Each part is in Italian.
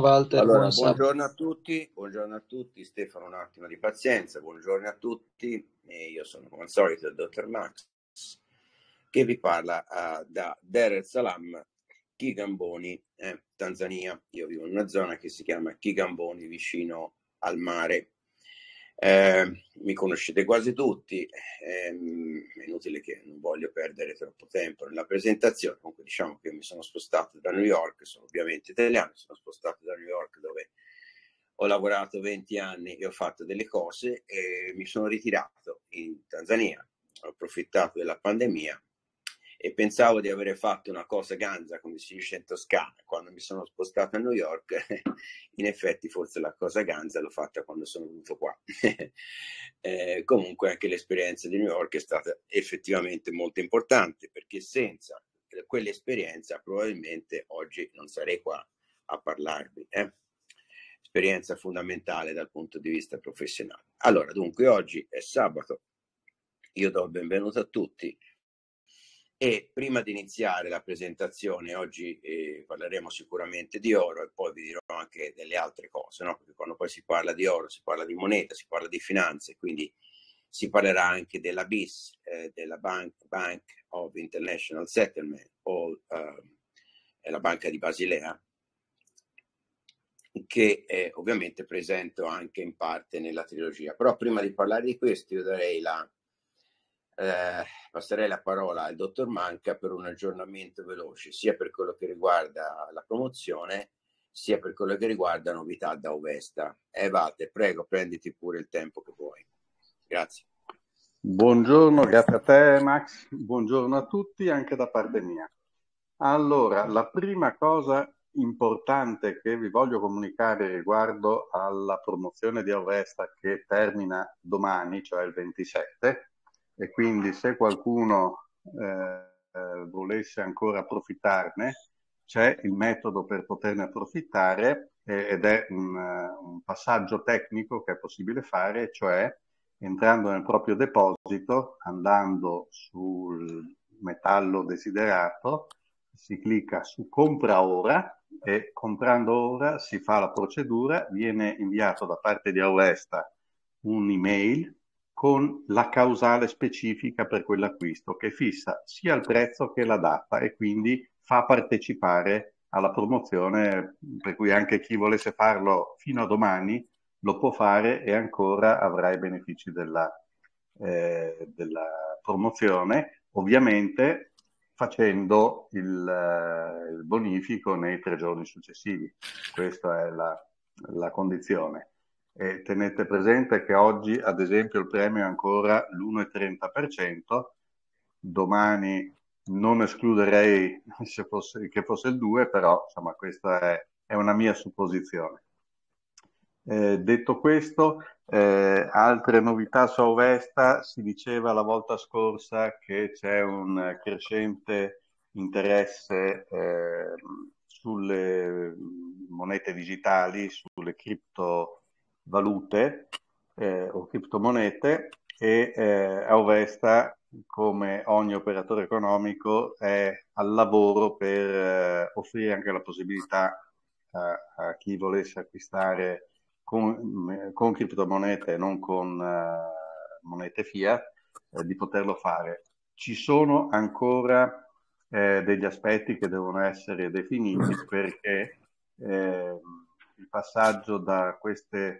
Walter, Allora, buon sabato. buongiorno a tutti, Stefano, un attimo di pazienza, buongiorno a tutti, e io sono come al solito il dottor Max, che vi parla da Dar es Salaam, Kigamboni, Tanzania. Io vivo in una zona che si chiama Kigamboni, vicino al mare. Mi conoscete quasi tutti, è inutile che non voglio perdere troppo tempo nella presentazione. Comunque diciamo che mi sono spostato da New York, sono ovviamente italiano, sono spostato da New York dove ho lavorato 20 anni e ho fatto delle cose e mi sono ritirato in Tanzania. Ho approfittato della pandemia e pensavo di aver fatto una cosa ganza, come si dice in Toscana. Quando mi sono spostato a New York, in effetti forse la cosa ganza l'ho fatta quando sono venuto qua. Comunque anche l'esperienza di New York è stata effettivamente molto importante, perché senza quell'esperienza probabilmente oggi non sarei qua a parlarvi. Esperienza fondamentale dal punto di vista professionale. Allora, dunque, oggi è sabato, io do il benvenuto a tutti. E prima di iniziare la presentazione, oggi parleremo sicuramente di oro e poi vi dirò anche delle altre cose, no? Perché quando poi si parla di oro, si parla di moneta, si parla di finanze, quindi si parlerà anche della BIS, della Bank of International Settlement, o la Banca di Basilea, che ovviamente presento anche in parte nella trilogia. Però prima di parlare di questo io darei passerei la parola al dottor Manca per un aggiornamento veloce, sia per quello che riguarda la promozione, sia per quello che riguarda novità da Ovesta. Vate, prego, prenditi pure il tempo che vuoi. Grazie. Buongiorno, grazie a te Max, buongiorno a tutti anche da parte mia. Allora, la prima cosa importante che vi voglio comunicare riguardo alla promozione di Ovesta che termina domani, cioè il 27, e quindi se qualcuno volesse ancora approfittarne, c'è il metodo per poterne approfittare ed è un passaggio tecnico che è possibile fare, cioè entrando nel proprio deposito, andando sul metallo desiderato, si clicca su compra ora e comprando ora si fa la procedura, viene inviato da parte di Auvesta un'email con la causale specifica per quell'acquisto che fissa sia il prezzo che la data e quindi fa partecipare alla promozione, per cui anche chi volesse farlo fino a domani lo può fare e ancora avrà i benefici della promozione, ovviamente facendo il bonifico nei 3 giorni successivi. Questa è la condizione. E tenete presente che oggi, ad esempio, il premio è ancora l'1,30%, domani non escluderei che fosse il 2%, però insomma questa è una mia supposizione. Detto questo, altre novità su Ovesta, si diceva la volta scorsa che c'è un crescente interesse sulle monete digitali, sulle criptovalute o criptomonete e Ovesta, come ogni operatore economico, è al lavoro per offrire anche la possibilità a chi volesse acquistare con criptomonete e non con monete fiat, di poterlo fare. Ci sono ancora degli aspetti che devono essere definiti perché il passaggio da questi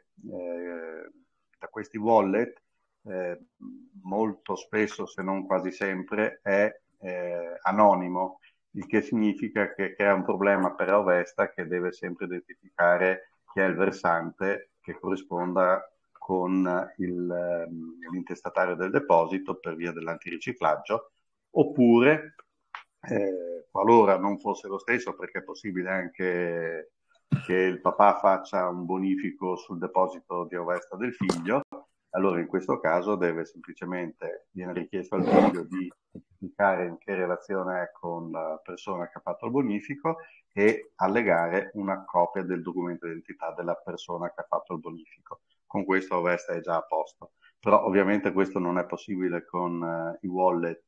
wallet molto spesso, se non quasi sempre, è anonimo, il che significa che è un problema per Ovesta che deve sempre identificare chi è il versante che corrisponda con l'intestatario del deposito per via dell'antiriciclaggio, oppure qualora non fosse lo stesso, perché è possibile anche che il papà faccia un bonifico sul deposito di Ovesta del figlio, allora in questo caso viene richiesto al figlio di specificare in che relazione è con la persona che ha fatto il bonifico e allegare una copia del documento d'identità della persona che ha fatto il bonifico. Con questo Ovesta è già a posto. Però ovviamente questo non è possibile con i wallet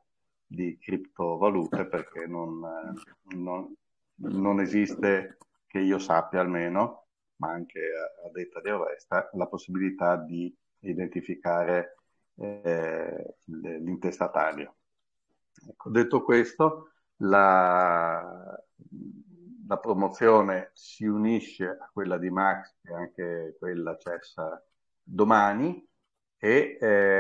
di criptovalute perché non esiste che io sappia almeno, ma anche a detta di Ovesta, la possibilità di identificare l'intestatario. Ecco, detto questo, la promozione si unisce a quella di Max, che anche quella cessa domani, e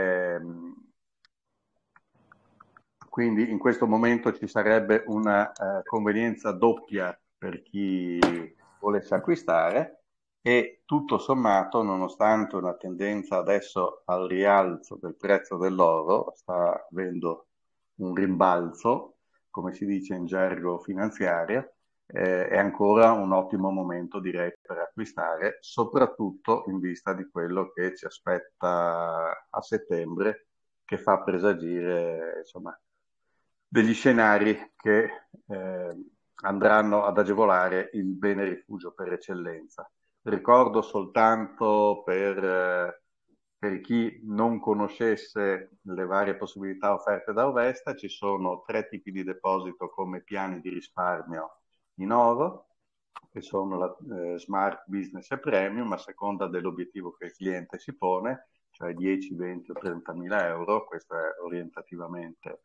quindi in questo momento ci sarebbe una convenienza doppia per chi volesse acquistare, e tutto sommato, nonostante una tendenza adesso al rialzo del prezzo dell'oro, sta avendo un rimbalzo, come si dice in gergo finanziario, è ancora un ottimo momento, direi, per acquistare, soprattutto in vista di quello che ci aspetta a settembre, che fa presagire, insomma, degli scenari che andranno ad agevolare il bene rifugio per eccellenza. Ricordo soltanto per chi non conoscesse le varie possibilità offerte da Ovesta, ci sono 3 tipi di deposito come piani di risparmio in oro, che sono la Smart Business e Premium, a seconda dell'obiettivo che il cliente si pone, cioè 10, 20 o 30 mila euro. Questo è orientativamente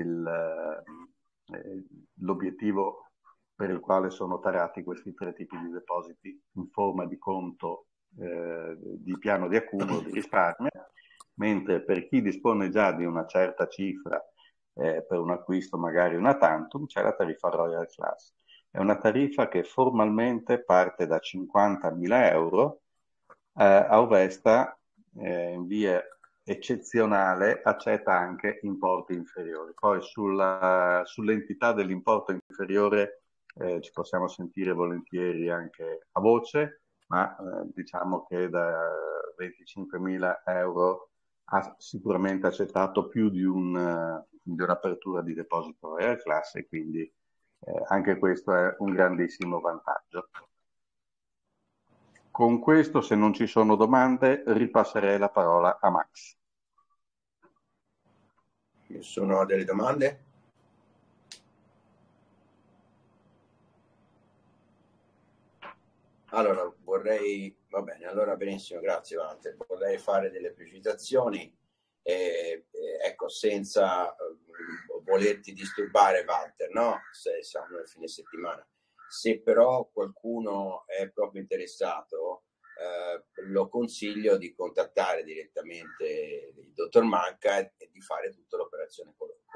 l'obiettivo per il quale sono tarati questi 3 tipi di depositi in forma di conto di piano di accumulo di risparmio, mentre per chi dispone già di una certa cifra per un acquisto magari una tantum, c'è la tariffa Royal Class. È una tariffa che formalmente parte da 50.000 euro, a Ovesta in via eccezionale accetta anche importi inferiori. Poi sull'entità dell'importo inferiore ci possiamo sentire volentieri anche a voce, ma diciamo che da 25.000 euro ha sicuramente accettato più di un'apertura di deposito Royal Class, e quindi anche questo è un grandissimo vantaggio. Con questo, se non ci sono domande, ripasserei la parola a Max. Nessuno ha delle domande? Allora va bene, allora benissimo, grazie Walter. Vorrei fare delle precisazioni, ecco, senza volerti disturbare Walter, no? Se siamo nel fine settimana. Se però qualcuno è proprio interessato, lo consiglio di contattare direttamente il dottor Manca e di fare tutta l'operazione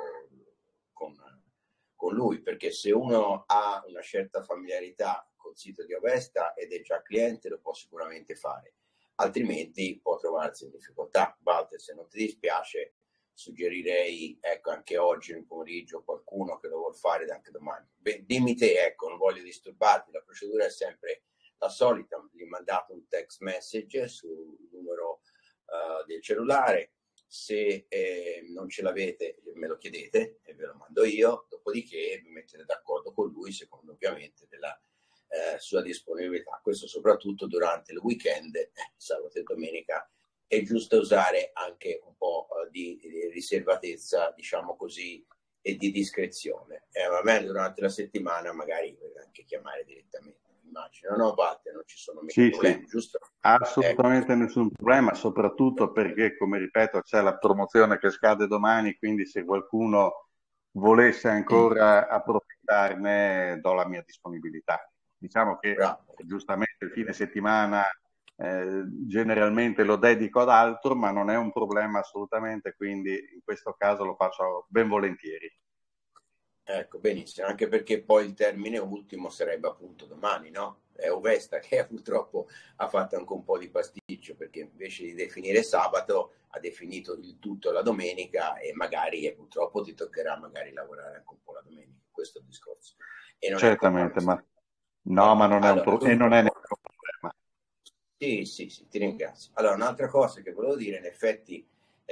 con lui, perché se uno ha una certa familiarità col sito di Ovesta ed è già cliente, lo può sicuramente fare, altrimenti può trovarsi in difficoltà. Walter, se non ti dispiace, suggerirei, ecco, anche oggi nel pomeriggio qualcuno che lo vuol fare anche domani. Beh, dimmi te, ecco, non voglio disturbarti, la procedura è sempre la solita. Gli mandate un text message sul numero del cellulare. Se non ce l'avete me lo chiedete e ve lo mando io, dopodiché vi mettete d'accordo con lui secondo ovviamente della sua disponibilità. Questo soprattutto durante il weekend, sabato e domenica, è giusto usare anche un po' di riservatezza, diciamo così, e di discrezione. Va bene, durante la settimana magari anche chiamare direttamente. Immagino, no, Walter, non ci sono mica problemi, giusto? Assolutamente nessun problema, soprattutto perché, come ripeto, c'è la promozione che scade domani, quindi se qualcuno volesse ancora approfittarne, do la mia disponibilità. Diciamo che giustamente il fine settimana generalmente lo dedico ad altro, ma non è un problema assolutamente, quindi in questo caso lo faccio ben volentieri. Ecco, benissimo, anche perché poi il termine ultimo sarebbe appunto domani, no? È Ovesta che purtroppo ha fatto anche un po' di pasticcio, perché invece di definire sabato ha definito il tutto la domenica, e magari purtroppo ti toccherà magari lavorare anche un po' la domenica. Questo è il discorso. E non certamente, è ma no, ma non è allora, e non è neanche un problema. Sì, ti ringrazio. Allora, un'altra cosa che volevo dire, in effetti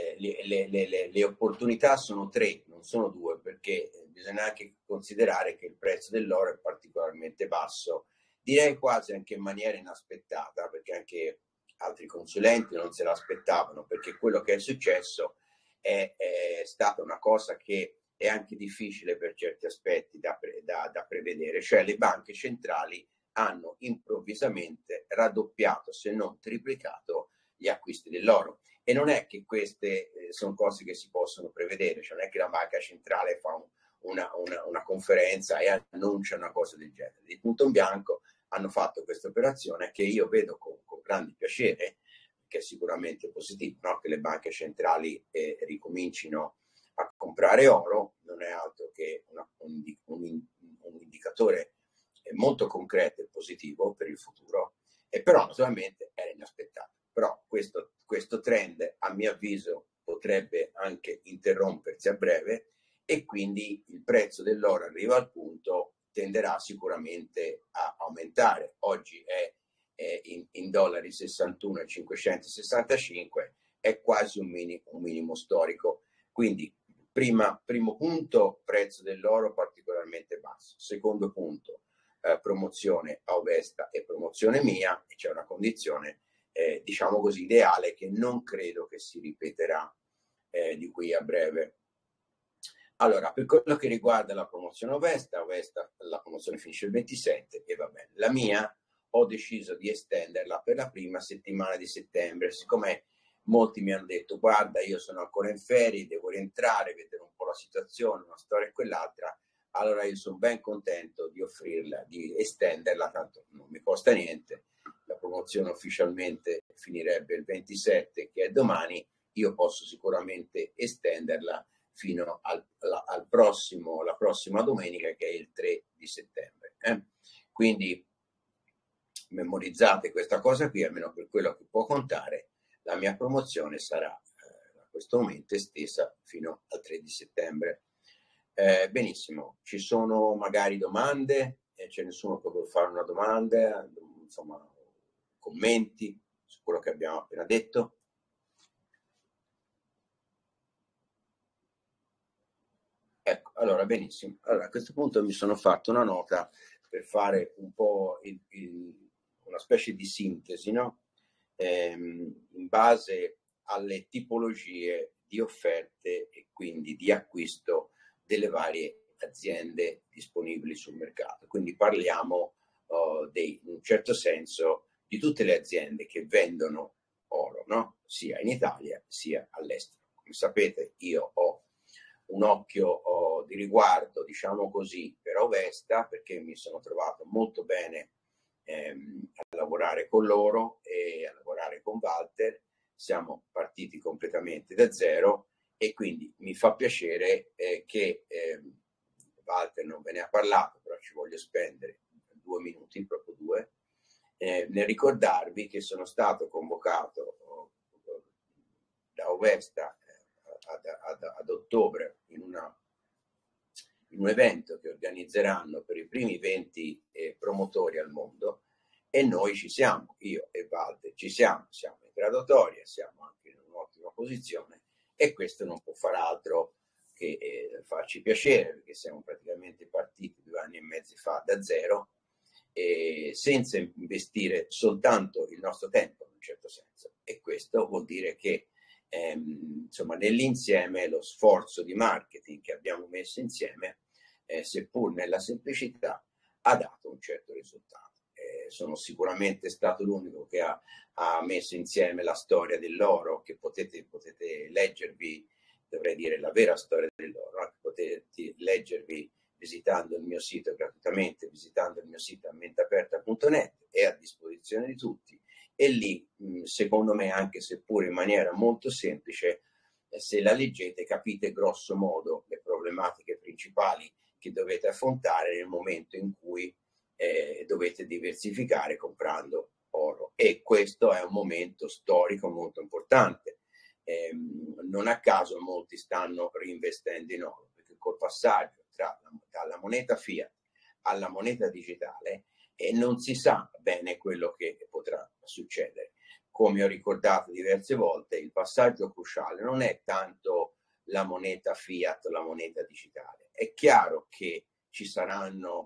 le opportunità sono 3, non sono 2, perché bisogna anche considerare che il prezzo dell'oro è particolarmente basso, direi quasi anche in maniera inaspettata, perché anche altri consulenti non se l'aspettavano, perché quello che è successo è stata una cosa che è anche difficile per certi aspetti da prevedere, cioè le banche centrali hanno improvvisamente raddoppiato, se non triplicato, gli acquisti dell'oro. E non è che queste sono cose che si possono prevedere, cioè non è che la banca centrale fa una conferenza e annuncia una cosa del genere. Di punto in bianco hanno fatto questa operazione che io vedo con grande piacere, che è sicuramente positivo, no? Che le banche centrali ricomincino a comprare oro, non è altro che un indicatore molto concreto e positivo per il futuro, e però naturalmente era inaspettato. Però questo trend, a mio avviso, potrebbe anche interrompersi a breve, e quindi il prezzo dell'oro arriva al punto, tenderà sicuramente a aumentare. Oggi è in dollari 61,565, è quasi un minimo storico. Quindi primo punto, prezzo dell'oro particolarmente basso. Secondo punto, promozione Auvesta e promozione mia, e c'è una condizione diciamo così ideale, che non credo che si ripeterà di qui a breve. Allora, per quello che riguarda la promozione Auvesta, la promozione finisce il 27 e va bene. La mia ho deciso di estenderla per la prima settimana di settembre, siccome molti mi hanno detto: guarda, io sono ancora in ferie, devo rientrare, vedere un po' la situazione, una storia e quell'altra. Allora io sono ben contento di offrirla, di estenderla, tanto non mi costa niente. La promozione ufficialmente finirebbe il 27, che è domani. Io posso sicuramente estenderla fino alla prossima domenica, che è il 3 di settembre. Quindi memorizzate questa cosa qui, almeno per quello che può contare. La mia promozione sarà a questo momento estesa fino al 3 di settembre. Benissimo, ci sono magari domande, c'è nessuno che vuole fare una domanda, insomma, commenti su quello che abbiamo appena detto? Ecco, allora benissimo. Allora, a questo punto mi sono fatto una nota per fare un po' una specie di sintesi, no? In base alle tipologie di offerte e quindi di acquisto delle varie aziende disponibili sul mercato. Quindi parliamo in un certo senso di tutte le aziende che vendono oro, no? Sia in Italia sia all'estero. Come sapete, io ho un occhio di riguardo, diciamo così, per Auvesta, perché mi sono trovato molto bene a lavorare con loro e a lavorare con Walter. Siamo partiti completamente da zero, e quindi mi fa piacere che Walter non ve ne ha parlato, però ci voglio spendere 2 minuti, proprio 2, nel ricordarvi che sono stato convocato da Auvesta ad ottobre in un evento che organizzeranno per i primi 20 promotori al mondo, e noi ci siamo, io e Walter ci siamo in graduatoria, siamo anche in un'ottima posizione, e questo non può far altro che farci piacere, perché siamo praticamente partiti 2 anni e mezzo fa da zero, senza investire soltanto il nostro tempo in un certo senso, e questo vuol dire che insomma, nell'insieme lo sforzo di marketing che abbiamo messo insieme, seppur nella semplicità, ha dato un certo risultato. Sono sicuramente stato l'unico che ha messo insieme la storia dell'oro, che potete leggervi, dovrei dire la vera storia dell'oro, che potete leggervi visitando il mio sito gratuitamente, visitando il mio sito ammenteaperta.net, è a disposizione di tutti. E lì, secondo me, anche seppur in maniera molto semplice, se la leggete capite grosso modo le problematiche principali che dovete affrontare nel momento in cui dovete diversificare comprando oro. E questo è un momento storico molto importante. Non a caso molti stanno reinvestendo in oro, perché col passaggio dalla moneta fiat alla moneta digitale non si sa bene quello che potrà succedere. Come ho ricordato diverse volte, il passaggio cruciale non è tanto la moneta fiat o la moneta digitale. È chiaro che ci sarà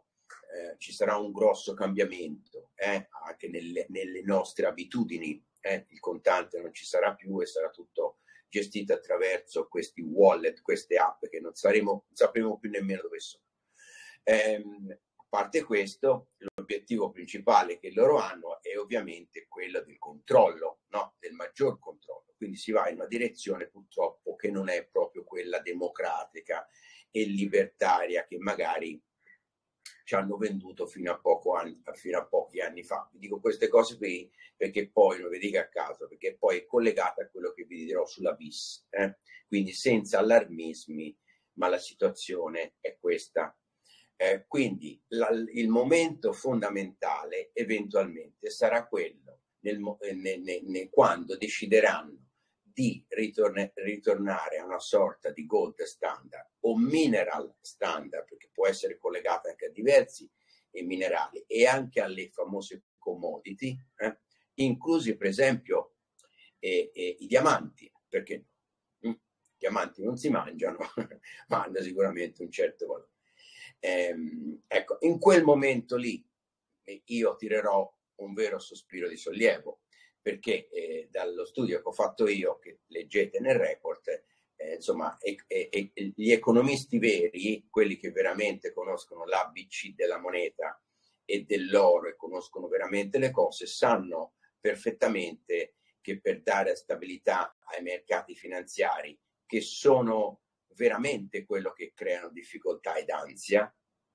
un grosso cambiamento anche nelle nostre abitudini. Il contante non ci sarà più e sarà tutto gestito attraverso questi wallet, queste app che non sapremo più nemmeno dove sono. parte questo, l'obiettivo principale che loro hanno è ovviamente quello del controllo, no? Del maggior controllo. Quindi si va in una direzione purtroppo che non è proprio quella democratica e libertaria che magari ci hanno venduto fino a pochi anni fa. Vi dico queste cose qui perché poi, non vi dica a caso, perché poi è collegata a quello che vi dirò sulla bis. Quindi senza allarmismi, ma la situazione è questa. Quindi il momento fondamentale eventualmente sarà quello quando decideranno di ritornare a una sorta di gold standard o mineral standard, perché può essere collegata anche a diversi minerali e anche alle famose commodity, inclusi per esempio i diamanti, perché no? I diamanti non si mangiano, ma hanno sicuramente un certo valore. Ecco, in quel momento lì io tirerò un vero sospiro di sollievo, perché dallo studio che ho fatto io, che leggete nel report, insomma, gli economisti veri, quelli che veramente conoscono l'ABC della moneta e dell'oro e conoscono veramente le cose, sanno perfettamente che per dare stabilità ai mercati finanziari, che sono veramente quello che creano difficoltà ed ansia,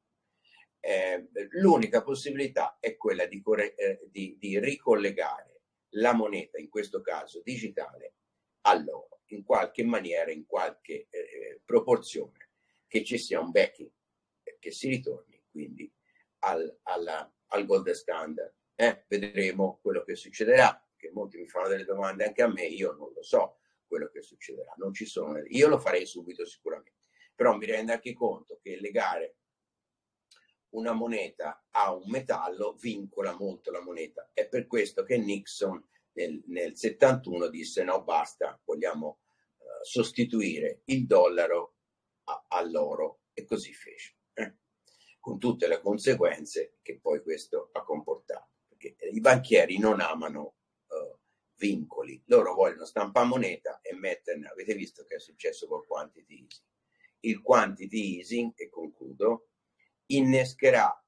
l'unica possibilità è quella di ricollegare la moneta, in questo caso digitale, all'oro, in qualche maniera, in qualche proporzione, che ci sia un backing, che si ritorni quindi al gold standard. Vedremo quello che succederà, che molti mi fanno delle domande anche a me, io non lo so quello che succederà, non ci sono, io lo farei subito sicuramente, però mi rendo anche conto che legare una moneta a un metallo vincola molto la moneta. È per questo che Nixon nel 71 disse no, basta, vogliamo sostituire il dollaro all'oro, e così fece, con tutte le conseguenze che poi questo ha comportato, perché i banchieri non amano vincoli, loro vogliono stampare moneta e metterne. Avete visto che è successo col quantity easing? Il quantity easing, e concludo, innescherà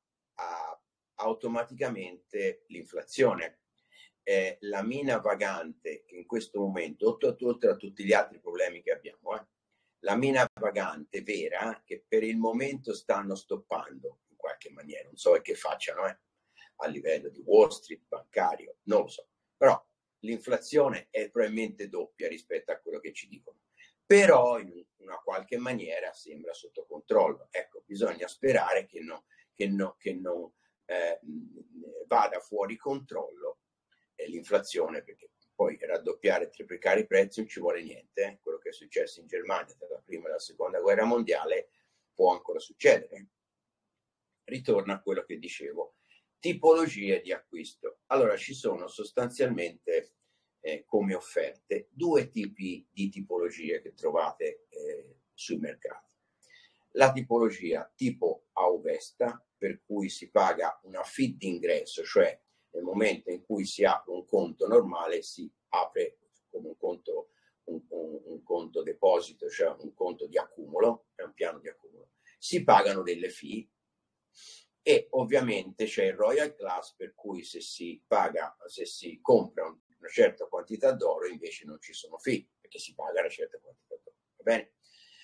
automaticamente l'inflazione. La mina vagante che in questo momento, oltre a tutti gli altri problemi che abbiamo, la mina vagante vera che per il momento stanno stoppando in qualche maniera, non so che facciano a livello di Wall Street, bancario, non lo so, però l'inflazione è probabilmente doppia rispetto a quello che ci dicono, però in una qualche maniera sembra sotto controllo. Ecco, bisogna sperare che non vada fuori controllo l'inflazione, perché poi raddoppiare e triplicare i prezzi non ci vuole niente. Quello che è successo in Germania tra la prima e la seconda guerra mondiale può ancora succedere. Ritorno a quello che dicevo, tipologie di acquisto. Allora, ci sono sostanzialmente come offerte due tipi di tipologie che trovate sui mercati. La tipologia tipo Auvesta, per cui si paga una fee d'ingresso, cioè nel momento in cui si apre un conto normale si apre come un conto deposito, cioè un conto di accumulo, è un piano di accumulo, si pagano delle fee, e ovviamente c'è il Royal Class, per cui se si compra una certa quantità d'oro invece non ci sono fee, perché si paga una certa quantità d'oro, va bene?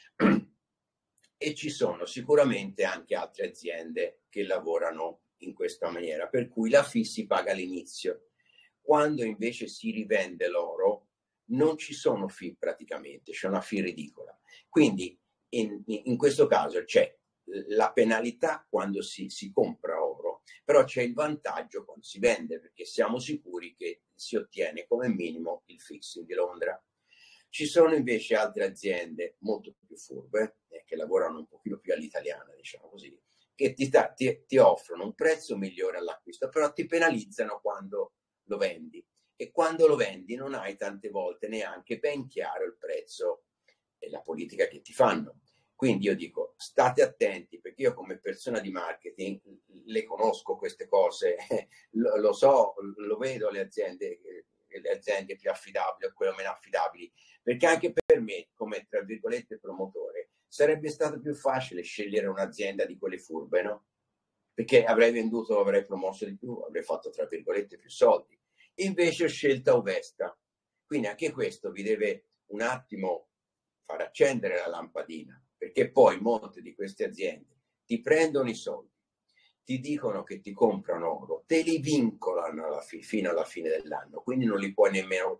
E ci sono sicuramente anche altre aziende che lavorano in questa maniera, per cui la fee si paga all'inizio. Quando invece si rivende l'oro non ci sono fee praticamente, c'è una fee ridicola. Quindi in questo caso c'è la penalità quando si compra oro, però c'è il vantaggio quando si vende, perché siamo sicuri che si ottiene come minimo il fixing di Londra. Ci sono invece altre aziende molto più furbe, che lavorano un pochino più all'italiana, diciamo così, che ti offrono un prezzo migliore all'acquisto, però ti penalizzano quando lo vendi. E quando lo vendi non hai tante volte neanche ben chiaro il prezzo e la politica che ti fanno. Quindi io dico, state attenti, perché io come persona di marketing le conosco queste cose, lo so, lo vedo le aziende più affidabili o quelle meno affidabili, perché anche per me, come tra virgolette promotore, sarebbe stato più facile scegliere un'azienda di quelle furbe, no? perché avrei venduto, avrei promosso di più, avrei fatto tra virgolette più soldi. Invece ho scelto Auvesta, quindi anche questo vi deve un attimo far accendere la lampadina, perché poi molte di queste aziende ti prendono i soldi, ti dicono che ti comprano oro, te li vincolano fino alla fine dell'anno, quindi non li puoi nemmeno,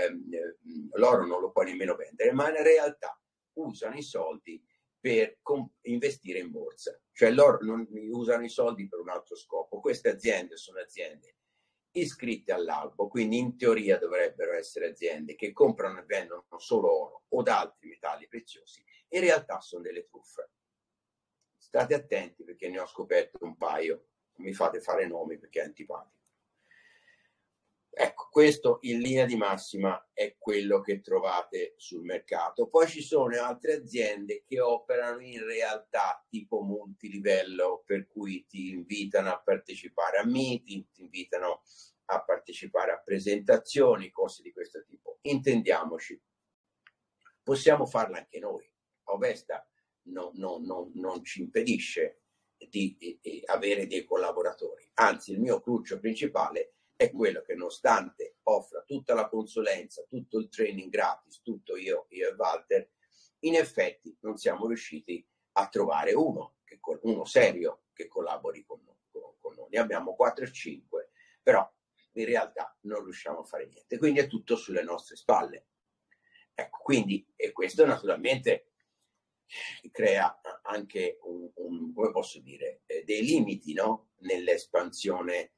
l'oro non lo puoi nemmeno vendere, ma in realtà usano i soldi per investire in borsa, cioè loro non usano i soldi per un altro scopo. Queste aziende sono aziende iscritte all'albo, quindi in teoria dovrebbero essere aziende che comprano e vendono solo oro o altri metalli preziosi, in realtà sono delle truffe. State attenti perché ne ho scoperto un paio, non mi fate fare nomi perché è antipatico. Ecco, questo in linea di massima è quello che trovate sul mercato. Poi ci sono altre aziende che operano in realtà tipo multilivello, per cui ti invitano a partecipare a meeting, ti invitano a partecipare a presentazioni, cose di questo tipo. Intendiamoci, possiamo farla anche noi. Auvesta non ci impedisce di avere dei collaboratori. Anzi, il mio cruccio principale è quello che, nonostante offra tutta la consulenza, tutto il training gratis, tutto io e Walter, in effetti non siamo riusciti a trovare uno serio che collabori con noi. Ne abbiamo 4 o 5, però in realtà non riusciamo a fare niente. Quindi è tutto sulle nostre spalle. Ecco, quindi, e questo naturalmente crea anche come posso dire, dei limiti, no? Nell'espansione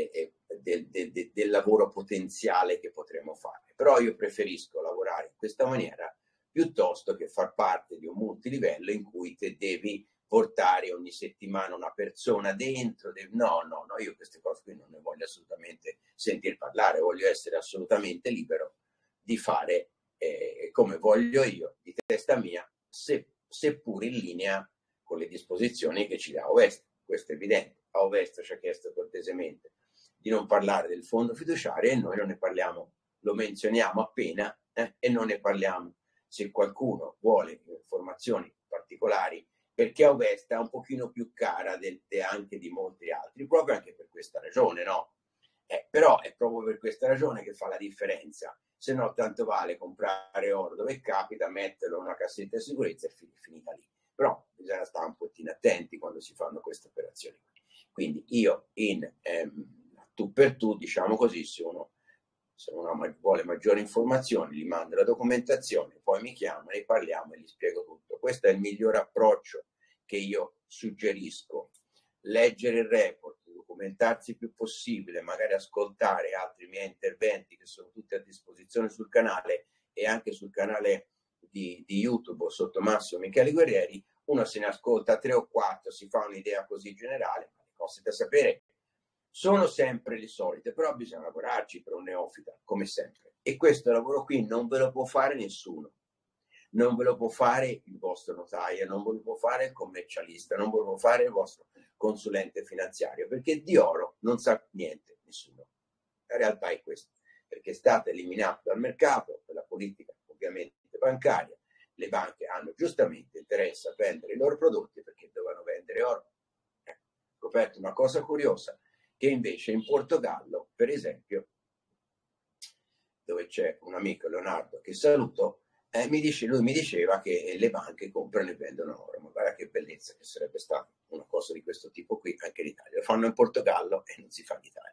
del lavoro potenziale che potremo fare. Però io preferisco lavorare in questa maniera piuttosto che far parte di un multilivello in cui te devi portare ogni settimana una persona dentro. No, io queste cose qui non ne voglio assolutamente sentir parlare, voglio essere assolutamente libero di fare come voglio io, di testa mia, seppur in linea con le disposizioni che ci dà Auvesta. Questo è evidente. Auvesta ci ha chiesto cortesemente di non parlare del fondo fiduciario e noi non ne parliamo, lo menzioniamo appena e non ne parliamo. Se qualcuno vuole informazioni particolari, perché Auvesta è un pochino più cara anche di molti altri, proprio anche per questa ragione, no? Però è proprio per questa ragione che fa la differenza. Se no, tanto vale comprare oro dove capita, metterlo in una cassetta di sicurezza e finita lì. Però bisogna stare un pochino attenti quando si fanno queste operazioni. Quindi io tu per tu, diciamo così, se uno vuole maggiori informazioni, gli mando la documentazione, poi mi chiama, ne parliamo e gli spiego tutto. Questo è il miglior approccio che io suggerisco. Leggere il report, documentarsi il più possibile, magari ascoltare altri miei interventi che sono tutti a disposizione sul canale e anche sul canale di YouTube sotto Massimo Michele Guerrieri. Uno se ne ascolta 3 o 4, si fa un'idea così generale, ma le cose da sapere sono sempre le solite, però bisogna lavorarci per un neofita, come sempre. E questo lavoro qui non ve lo può fare nessuno. Non ve lo può fare il vostro notaio, non ve lo può fare il commercialista, non ve lo può fare il vostro consulente finanziario, perché di oro non sa niente nessuno. La realtà è questa, perché è stato eliminato dal mercato per la politica ovviamente bancaria. Le banche hanno giustamente interesse a vendere i loro prodotti perché dovevano vendere oro. Ho scoperto una cosa curiosa, che invece in Portogallo, per esempio, dove c'è un amico, Leonardo, che saluto, lui mi diceva che le banche comprano e vendono oro. Ma guarda che bellezza che sarebbe stata una cosa di questo tipo qui anche in Italia. Lo fanno in Portogallo e non si fa in Italia.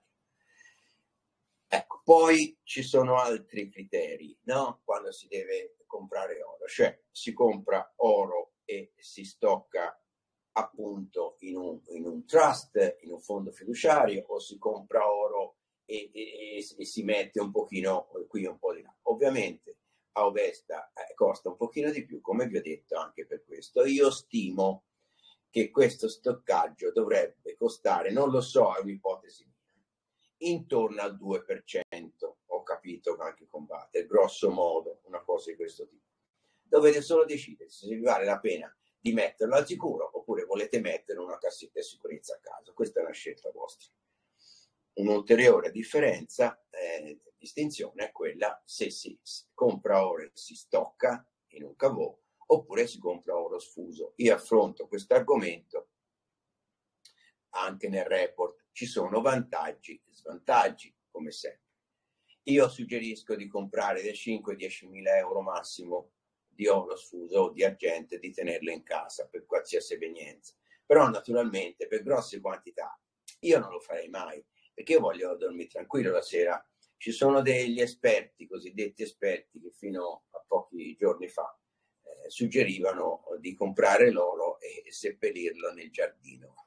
Ecco, poi ci sono altri criteri, no? Quando si deve comprare oro, cioè si compra oro e si stocca appunto in un trust, in un fondo fiduciario, o si compra oro e si mette un pochino qui un po' di là. Ovviamente Auvesta costa un pochino di più, come vi ho detto anche per questo. Io stimo che questo stoccaggio dovrebbe costare, non lo so, è un'ipotesi mia, intorno al 2%, ho capito anche con Batter, grosso modo, una cosa di questo tipo. Dovete solo decidere se vi vale la pena di metterlo al sicuro oppure volete mettere una cassetta di sicurezza a caso. Questa è una scelta vostra. Un'ulteriore differenza, distinzione è quella se si compra oro e si stocca in un cavò oppure si compra oro sfuso. Io affronto questo argomento anche nel report ci sono vantaggi e svantaggi, come sempre. Io suggerisco di comprare da 5-10 mila euro massimo di oro sfuso o di argento e di tenerlo in casa per qualsiasi evenienza. Però naturalmente per grosse quantità io non lo farei mai, perché io voglio dormire tranquillo la sera. Ci sono degli esperti, cosiddetti esperti, che fino a pochi giorni fa suggerivano di comprare l'oro e seppellirlo nel giardino.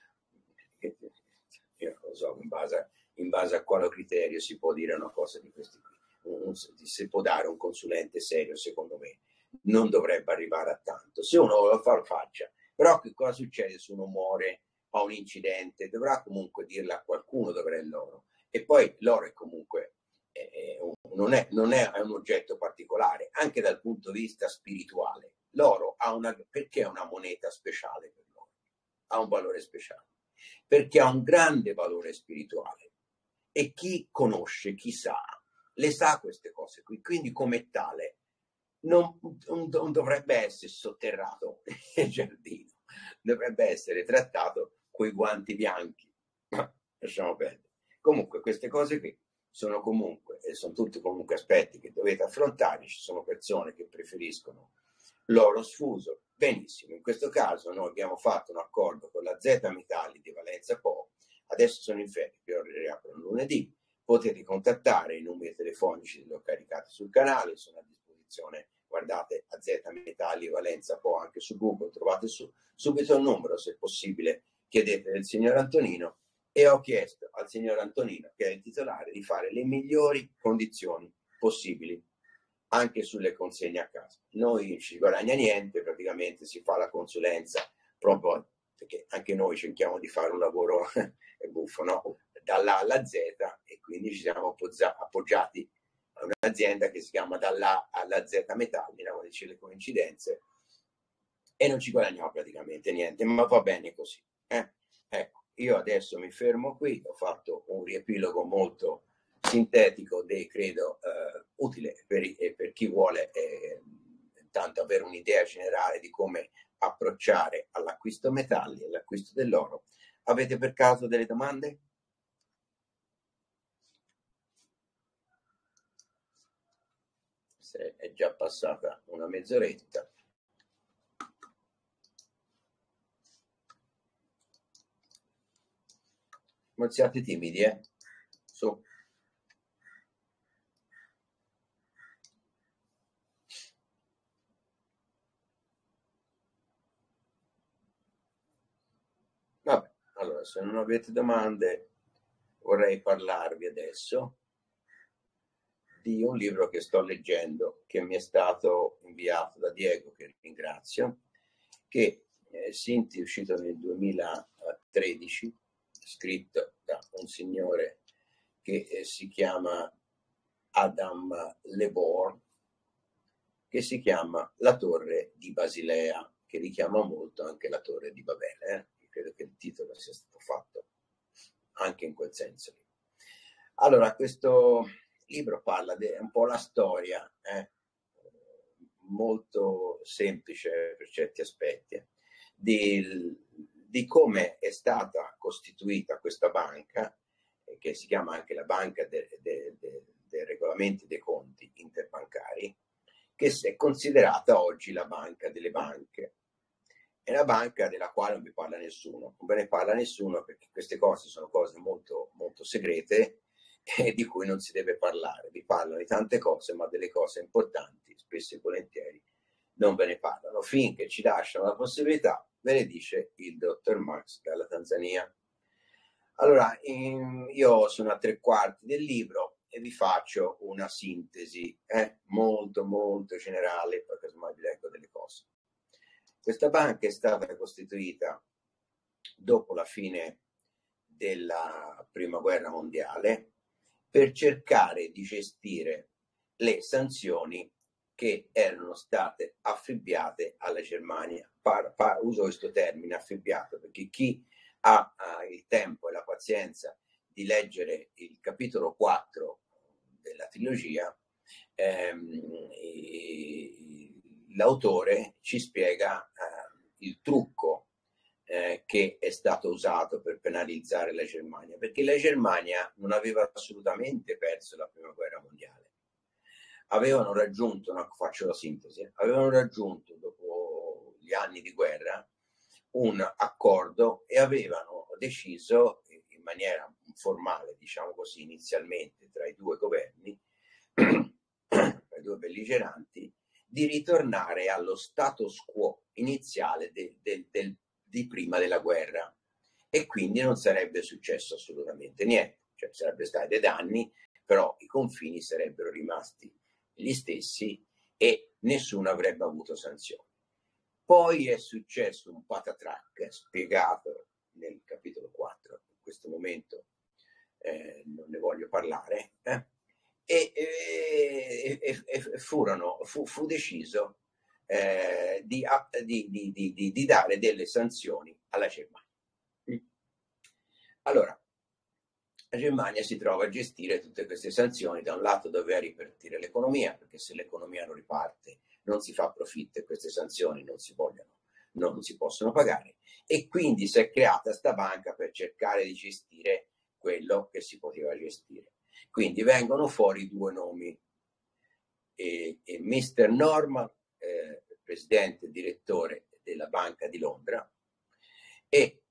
Io non lo so in base a quale criterio si può dire una cosa di questi qui. Si può dare un consulente serio, secondo me. Non dovrebbe arrivare a tanto. Se uno lo fa, lo faccia. Però che cosa succede se uno muore, ha un incidente? Dovrà comunque dirlo a qualcuno dov'è l'oro. E poi l'oro è comunque non è un oggetto particolare, anche dal punto di vista spirituale. L'oro perché è una moneta speciale per l'oro? Ha un valore speciale, perché ha un grande valore spirituale. E chi conosce, chi sa, le sa queste cose qui. Quindi come tale non dovrebbe essere sotterrato nel giardino, dovrebbe essere trattato coi guanti bianchi. Lasciamo perdere. Comunque queste cose qui sono tutti comunque aspetti che dovete affrontare. Ci sono persone che preferiscono l'oro sfuso. Benissimo, in questo caso noi abbiamo fatto un accordo con la Z Metalli di Valenza Po. Adesso sono in ferie, che riaprono lunedì. Potete contattare i numeri telefonici che ho caricato sul canale, sono a disposizione. Guardate a Z Metalli Valenza Po anche su Google, trovate subito il numero, se possibile chiedete del signor Antonino. E ho chiesto al signor Antonino, che è il titolare, di fare le migliori condizioni possibili anche sulle consegne a casa. Noi non ci guadagna niente, praticamente si fa la consulenza proprio perché anche noi cerchiamo di fare un lavoro è buffo, no? Dall'A alla Z, e quindi ci siamo appoggiati a un'azienda che si chiama dall'A alla Z Metalli, come dice le coincidenze, e non ci guadagniamo praticamente niente, ma va bene così. Ecco, io adesso mi fermo qui, ho fatto un riepilogo molto sintetico, credo utile per chi vuole intanto avere un'idea generale di come approcciare all'acquisto metalli, all'acquisto dell'oro. Avete per caso delle domande? Se è già passata una mezz'oretta. Non siate timidi, su. Vabbè, allora, se non avete domande, vorrei parlarvi adesso di un libro che sto leggendo, che mi è stato inviato da Diego, che ringrazio, che è uscito nel 2013, scritto da un signore che si chiama Adam Lebor, che si chiama La Torre di Basilea, che richiama molto anche la Torre di Babele. Credo che il titolo sia stato fatto anche in quel senso. Allora, questo libro parla un po' la storia, molto semplice per certi aspetti, di come è stata costituita questa banca, che si chiama anche la banca dei regolamenti dei conti interbancari, che è considerata oggi la banca delle banche. È una banca della quale non vi parla nessuno, non ve ne parla nessuno perché queste cose sono cose molto, molto segrete e di cui non si deve parlare. Vi parlano di tante cose, ma delle cose importanti, spesso e volentieri, non ve ne parlano. Finché ci lasciano la possibilità, ve ne dice il dottor Max dalla Tanzania. Allora, io sono a 3/4 del libro e vi faccio una sintesi molto, molto generale, perché casomai vi leggo delle cose. Questa banca è stata costituita dopo la fine della Prima Guerra Mondiale per cercare di gestire le sanzioni che erano state affibbiate alla Germania. Uso questo termine, affibbiato, perché chi ha il tempo e la pazienza di leggere il capitolo 4 della trilogia, l'autore ci spiega il trucco che è stato usato per penalizzare la Germania, perché la Germania non aveva assolutamente perso la prima guerra mondiale. Avevano raggiunto, faccio la sintesi, avevano raggiunto dopo gli anni di guerra un accordo e avevano deciso in maniera formale, diciamo così, inizialmente tra i due governi, tra i due belligeranti, di ritornare allo status quo iniziale di prima della guerra, e quindi non sarebbe successo assolutamente niente, cioè sarebbe stati dei danni, però i confini sarebbero rimasti gli stessi e nessuno avrebbe avuto sanzioni. Poi è successo un patatrac spiegato nel capitolo 4, in questo momento non ne voglio parlare, fu deciso di dare delle sanzioni alla Germania. Allora, la Germania si trova a gestire tutte queste sanzioni. Da un lato doveva ripartire l'economia, perché se l'economia non riparte non si fa profitto e queste sanzioni non si possono pagare, e quindi si è creata sta banca per cercare di gestire quello che si poteva gestire. Quindi vengono fuori due nomi, Mr. Norman, presidente e direttore della Banca di Londra, e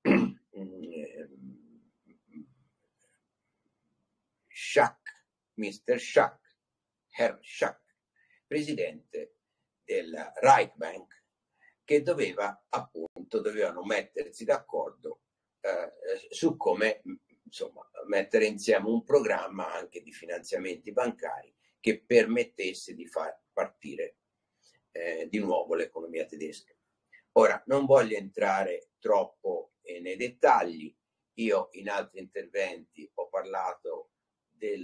Mr. Schack, Herr Schack, presidente del Reichsbank, che dovevano mettersi d'accordo su come, insomma, mettere insieme un programma anche di finanziamenti bancari che permettesse di far partire di nuovo l'economia tedesca. Ora, non voglio entrare troppo nei dettagli. Io in altri interventi ho parlato del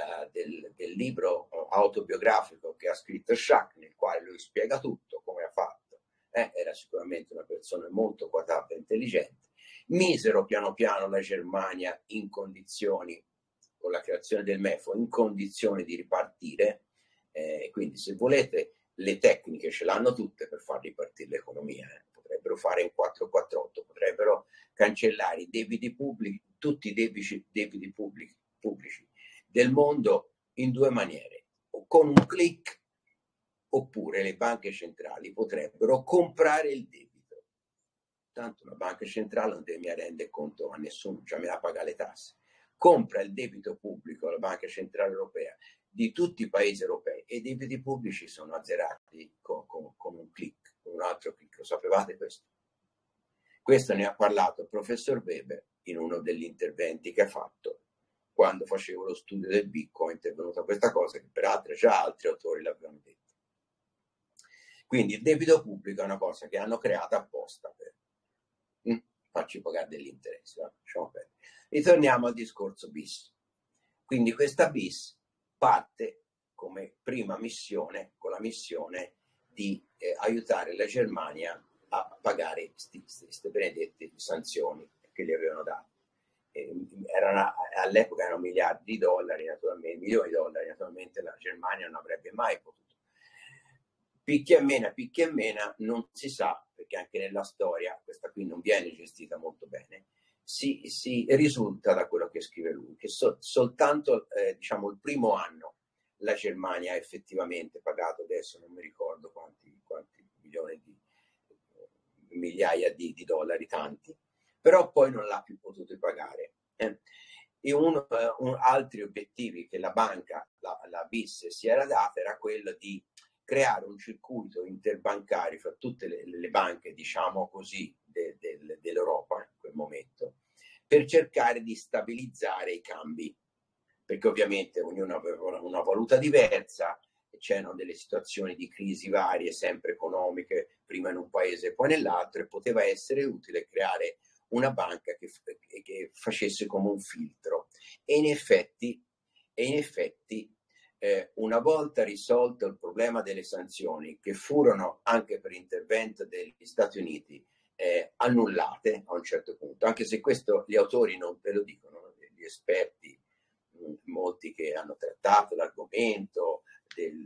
libro autobiografico che ha scritto Schack, nel quale lui spiega tutto, come ha fatto. Era sicuramente una persona molto quotata e intelligente. Misero piano piano la Germania in condizioni, con la creazione del MEFO, in condizioni di ripartire. Quindi, se volete, le tecniche ce l'hanno tutte per far ripartire l'economia. Potrebbero fare in 448, potrebbero cancellare i debiti pubblici, tutti i debiti pubblici del mondo in due maniere: o con un click, oppure le banche centrali potrebbero comprare il debito. Tanto la banca centrale non deve mai rendere conto a nessuno, già me la paga le tasse. Compra il debito pubblico, la Banca Centrale Europea, di tutti i paesi europei, e i debiti pubblici sono azzerati con un click, con un altro click. Lo sapevate questo? Questo ne ha parlato il professor Weber in uno degli interventi che ha fatto quando facevo lo studio del Bitcoin. È venuta questa cosa che peraltro già altri autori l'avevano detto. Quindi il debito pubblico è una cosa che hanno creato apposta per farci pagare degli interessi. Ritorniamo al discorso bis. Quindi questa bis parte come prima missione, con la missione di aiutare la Germania a pagare queste benedette sanzioni che gli avevano dato. All'epoca erano miliardi di dollari, naturalmente, milioni di dollari, naturalmente la Germania non avrebbe mai potuto. Picchia e mena, non si sa, perché anche nella storia questa qui non viene gestita molto bene. Si risulta da quello che scrive lui che soltanto diciamo il primo anno la Germania ha effettivamente pagato, adesso non mi ricordo quanti milioni di migliaia di dollari, tanti, però poi non l'ha più potuto pagare. E altri obiettivi che la banca, la BIS, si era data era quello di creare un circuito interbancario fra tutte le banche, diciamo così, dell'Europa in quel momento, per cercare di stabilizzare i cambi, perché ovviamente ognuno aveva una valuta diversa, c'erano delle situazioni di crisi varie, sempre economiche, prima in un paese e poi nell'altro, e poteva essere utile creare una banca che facesse come un filtro. E in effetti una volta risolto il problema delle sanzioni, che furono anche per intervento degli Stati Uniti annullate a un certo punto, anche se questo gli autori non ve lo dicono, gli esperti, molti che hanno trattato l'argomento del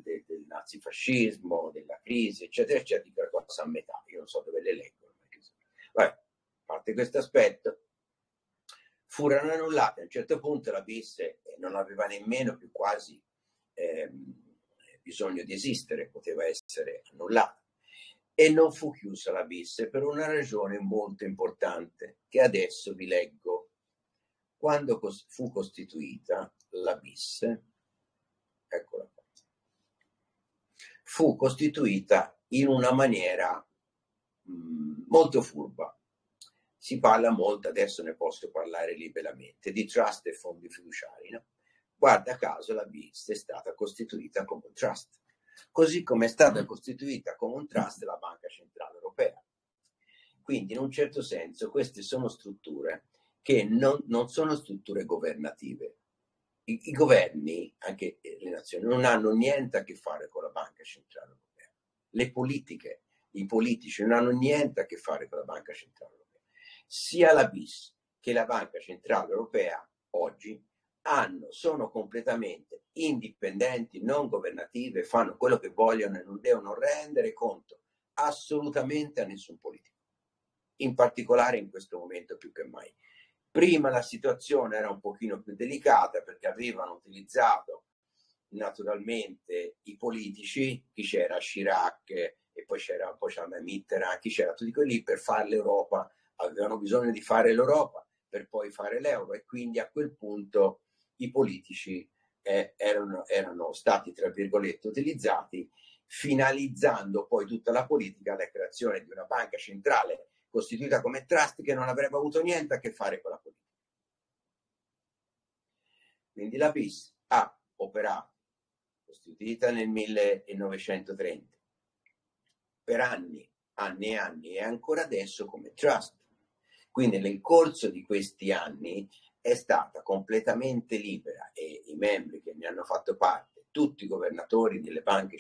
nazifascismo, della crisi, eccetera, eccetera, dicono la cosa a metà. Io non so dove le leggono. Vabbè, a questo aspetto, furono annullate. A un certo punto la BIS non aveva nemmeno più quasi bisogno di esistere, poteva essere annullata. E non fu chiusa la BIS per una ragione molto importante, che adesso vi leggo. Quando fu costituita la BIS, eccola qua, fu costituita in una maniera molto furba. Si parla molto, adesso ne posso parlare liberamente, di trust e fondi fiduciari. No? Guarda caso la BIS è stata costituita come un trust, così come è stata costituita come un trust la Banca Centrale Europea. Quindi in un certo senso queste sono strutture che non sono strutture governative. I governi, anche le nazioni, non hanno niente a che fare con la Banca Centrale Europea. Le politiche, i politici non hanno niente a che fare con la Banca Centrale Europea. Sia la BIS che la Banca Centrale Europea oggi sono completamente indipendenti, non governative, fanno quello che vogliono e non devono rendere conto assolutamente a nessun politico, in particolare in questo momento più che mai. Prima la situazione era un pochino più delicata perché avevano utilizzato naturalmente i politici, chi c'era Chirac e poi c'era Mitterrand, chi c'era tutti quelli per fare l'Europa, avevano bisogno di fare l'Europa per poi fare l'euro e quindi a quel punto i politici erano stati tra virgolette utilizzati, finalizzando poi tutta la politica alla creazione di una banca centrale costituita come trust che non avrebbe avuto niente a che fare con la politica. Quindi la BIS ha operato, costituita nel 1930, per anni e anni e ancora adesso come trust. Quindi nel corso di questi anni è stata completamente libera e i membri che ne hanno fatto parte, tutti i governatori delle banche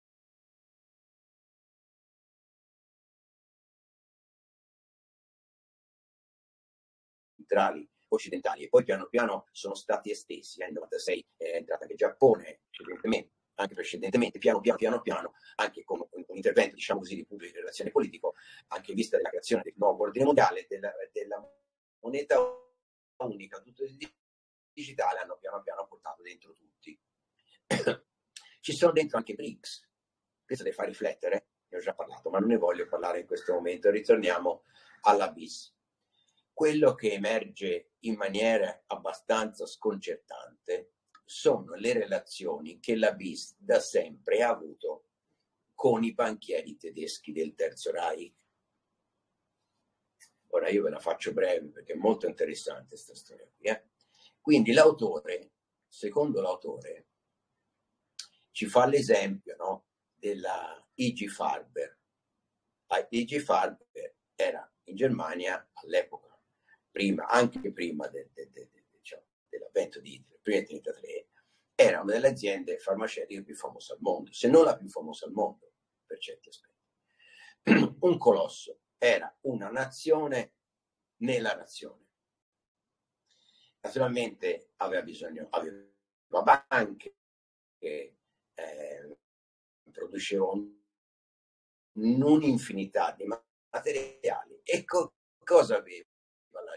centrali occidentali e poi piano piano sono stati estesi. Nel 96 è entrata anche il Giappone, anche precedentemente, piano piano, anche con un intervento, diciamo così, di pubblica relazione politico, anche in vista della creazione del nuovo ordine mondiale, della moneta unica, tutto digitale, hanno piano piano portato dentro tutti. Ci sono dentro anche BRICS, questo deve far riflettere, ne ho già parlato, ma non ne voglio parlare in questo momento, ritorniamo alla BIS. Quello che emerge in maniera abbastanza sconcertante sono le relazioni che la BIS da sempre ha avuto con i banchieri tedeschi del Terzo Reich. Ora io ve la faccio breve perché è molto interessante questa storia qui. Quindi l'autore, secondo l'autore, ci fa l'esempio, no, della IG Farber. La IG Farber era in Germania all'epoca, anche prima dell'avvento di Hitler, prima del 1933, era una delle aziende farmaceutiche più famose al mondo, se non la più famosa al mondo, per certi aspetti. Un colosso, era una nazione nella nazione. Naturalmente aveva banche che producevano un'infinità di materiali. E cosa aveva la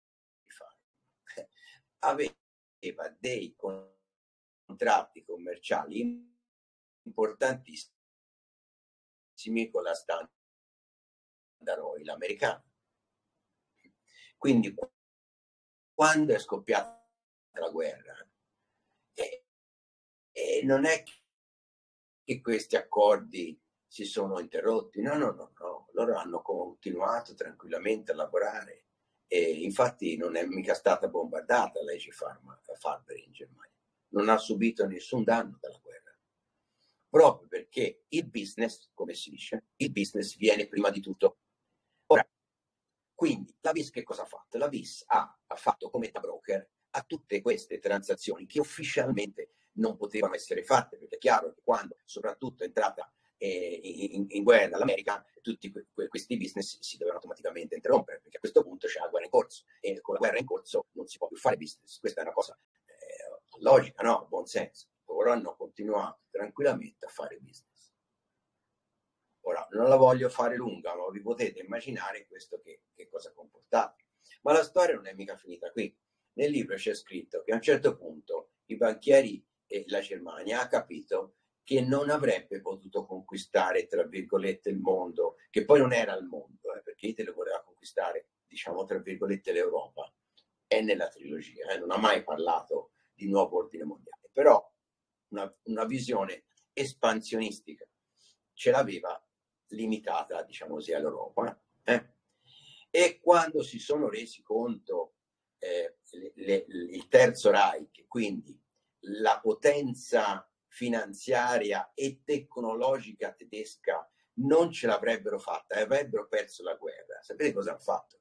aveva dei contratti commerciali importantissimi con la Standard Oil americana. Quindi quando è scoppiata la guerra non è che questi accordi si sono interrotti, no, loro hanno continuato tranquillamente a lavorare e infatti non è mica stata bombardata la IG Farber in Germania, non ha subito nessun danno dalla guerra, proprio perché il business, come si dice, il business viene prima di tutto. Ora, quindi la BIS che cosa ha fatto? La BIS ha fatto come da broker a tutte queste transazioni che ufficialmente non potevano essere fatte, perché è chiaro che quando soprattutto è entrata in guerra l'America, tutti questi business si devono automaticamente interrompere, perché a questo punto c'è la guerra in corso e con la guerra in corso non si può più fare business. Questa è una cosa logica, no? Buon senso. Loro hanno continuato tranquillamente a fare business. Ora, non la voglio fare lunga, ma vi potete immaginare questo che cosa ha comportato. Ma la storia non è mica finita qui. Nel libro c'è scritto che a un certo punto i banchieri e la Germania ha capito che non avrebbe potuto conquistare, tra virgolette, il mondo, che poi non era il mondo, perché Hitler voleva conquistare, diciamo, tra virgolette, l'Europa. È nella trilogia, non ha mai parlato di nuovo ordine mondiale, però una visione espansionistica ce l'aveva limitata, diciamo così, all'Europa. E quando si sono resi conto il Terzo Reich, quindi la potenza finanziaria e tecnologica tedesca, non ce l'avrebbero fatta e avrebbero perso la guerra. Sapete cosa hanno fatto?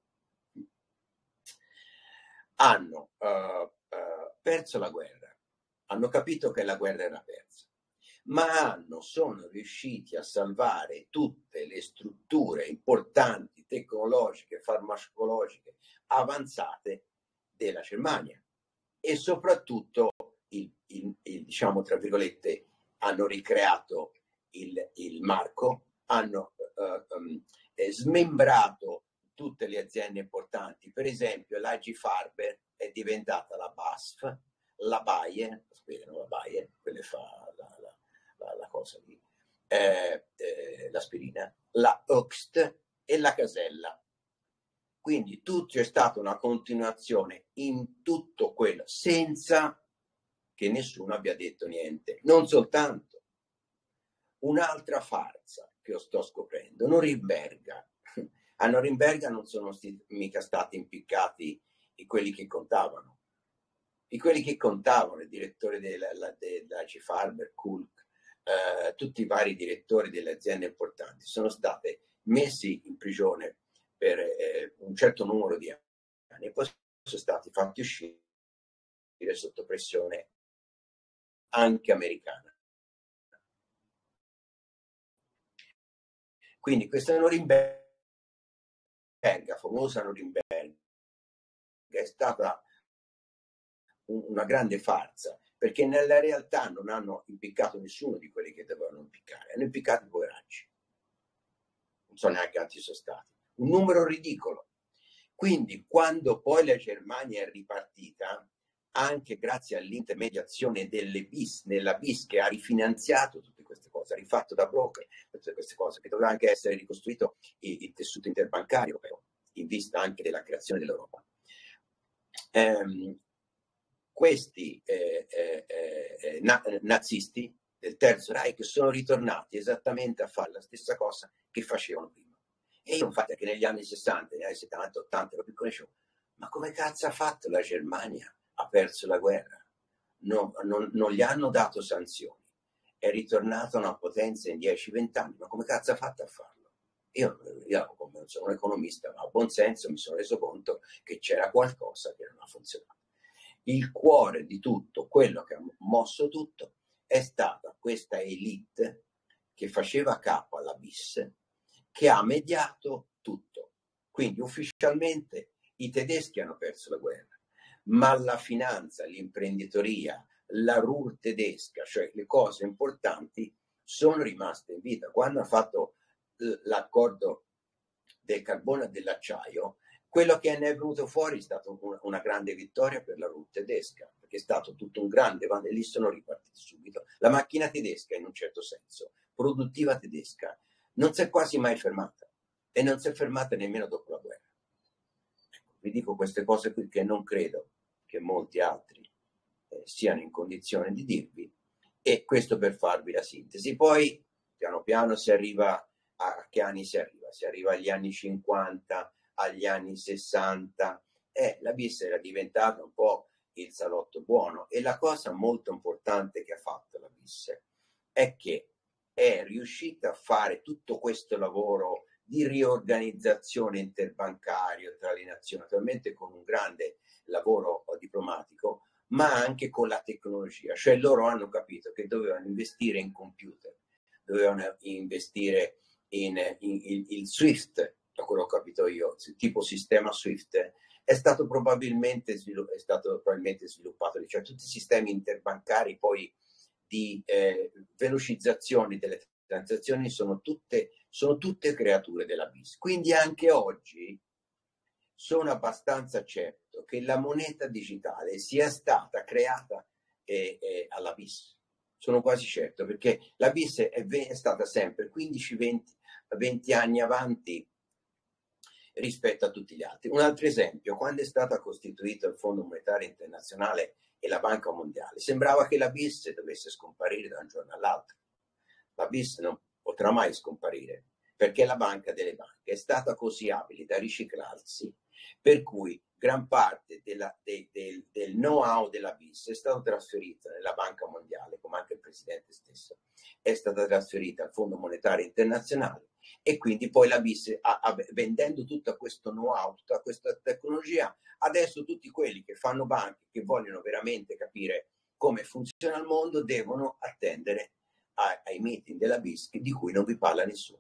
Hanno perso la guerra, hanno capito che la guerra era persa, ma sono riusciti a salvare tutte le strutture importanti, tecnologiche, farmacologiche, avanzate della Germania, e soprattutto diciamo, tra virgolette, hanno ricreato il marco, hanno smembrato tutte le aziende importanti. Per esempio l'AG Farber è diventata la BASF, la Bayer, la Bayer, quelle fa la cosa lì, l'aspirina, la Hoechst e la Casella. Quindi c'è stata una continuazione in tutto quello, senza che nessuno abbia detto niente. Non soltanto. Un'altra farsa che io sto scoprendo, Norimberga. A Norimberga non sono mica stati impiccati quelli che contavano. Quelli che contavano, il direttore della G. Farber, Kulk, tutti i vari direttori delle aziende importanti, sono stati messi in prigione per un certo numero di anni e poi sono stati fatti uscire sotto pressione anche americana. Quindi questa Norimberga, famosa Norimberga, è stata una grande farsa, perché nella realtà non hanno impiccato nessuno di quelli che dovevano impiccare, hanno impiccato i poveracci. Non so neanche quanti sono stati. Un numero ridicolo. Quindi quando poi la Germania è ripartita, anche grazie all'intermediazione delle BIS, nella BIS che ha rifinanziato tutte queste cose, ha rifatto da broker tutte queste cose, che doveva anche essere ricostruito il tessuto interbancario, però, in vista anche della creazione dell'Europa. Questi nazisti del Terzo Reich sono ritornati esattamente a fare la stessa cosa che facevano prima. E io infatti anche negli anni 60, negli anni 70, 80 ero piccolo, dicevo, ma come cazzo ha fatto la Germania? Ha perso la guerra, non gli hanno dato sanzioni, è ritornata una potenza in 10-20 anni, ma come cazzo ha fatto a farlo? Io come non sono un economista, ma a buon senso mi sono reso conto che c'era qualcosa che non ha funzionato. Il cuore di tutto, quello che ha mosso tutto, è stata questa elite che faceva capo alla BIS, che ha mediato tutto. Quindi ufficialmente i tedeschi hanno perso la guerra, ma la finanza, l'imprenditoria, la Ruhr tedesca, cioè le cose importanti, sono rimaste in vita. Quando ha fatto l'accordo del carbone e dell'acciaio, quello che ne è venuto fuori è stata una grande vittoria per la Ruhr tedesca, perché è stato tutto un grande, e lì sono ripartiti subito. La macchina tedesca, in un certo senso, produttiva tedesca, non si è quasi mai fermata, e non si è fermata nemmeno dopo la guerra. Ecco, vi dico queste cose qui che non credo che molti altri siano in condizione di dirvi, e questo per farvi la sintesi. Poi piano piano si arriva a che anni si arriva? Si arriva agli anni 50, agli anni 60, la BIS era diventata un po' il salotto buono, e la cosa molto importante che ha fatto la BIS è che è riuscita a fare tutto questo lavoro di riorganizzazione interbancario tra le nazioni, naturalmente con un grande lavoro diplomatico, ma anche con la tecnologia. Cioè loro hanno capito che dovevano investire in computer, dovevano investire in il SWIFT, da quello che ho capito io, tipo sistema SWIFT, è stato probabilmente sviluppato, cioè tutti i sistemi interbancari poi di velocizzazione delle transazioni sono tutte sono tutte creature della BIS. Quindi anche oggi sono abbastanza certo che la moneta digitale sia stata creata alla BIS. Sono quasi certo, perché la BIS è stata sempre 15-20 anni avanti rispetto a tutti gli altri. Un altro esempio, quando è stato costituito il Fondo Monetario Internazionale e la Banca Mondiale, sembrava che la BIS dovesse scomparire da un giorno all'altro. La BIS non potrà mai scomparire, perché la banca delle banche è stata così abile da riciclarsi, per cui gran parte del know-how della BIS è stato trasferita nella Banca Mondiale, come anche il Presidente stesso, è stata trasferita al Fondo Monetario Internazionale, e quindi poi la BIS, vendendo tutto questo know-how, tutta questa tecnologia, adesso tutti quelli che fanno banche, che vogliono veramente capire come funziona il mondo, devono attendere ai meeting della BIS, di cui non vi parla nessuno.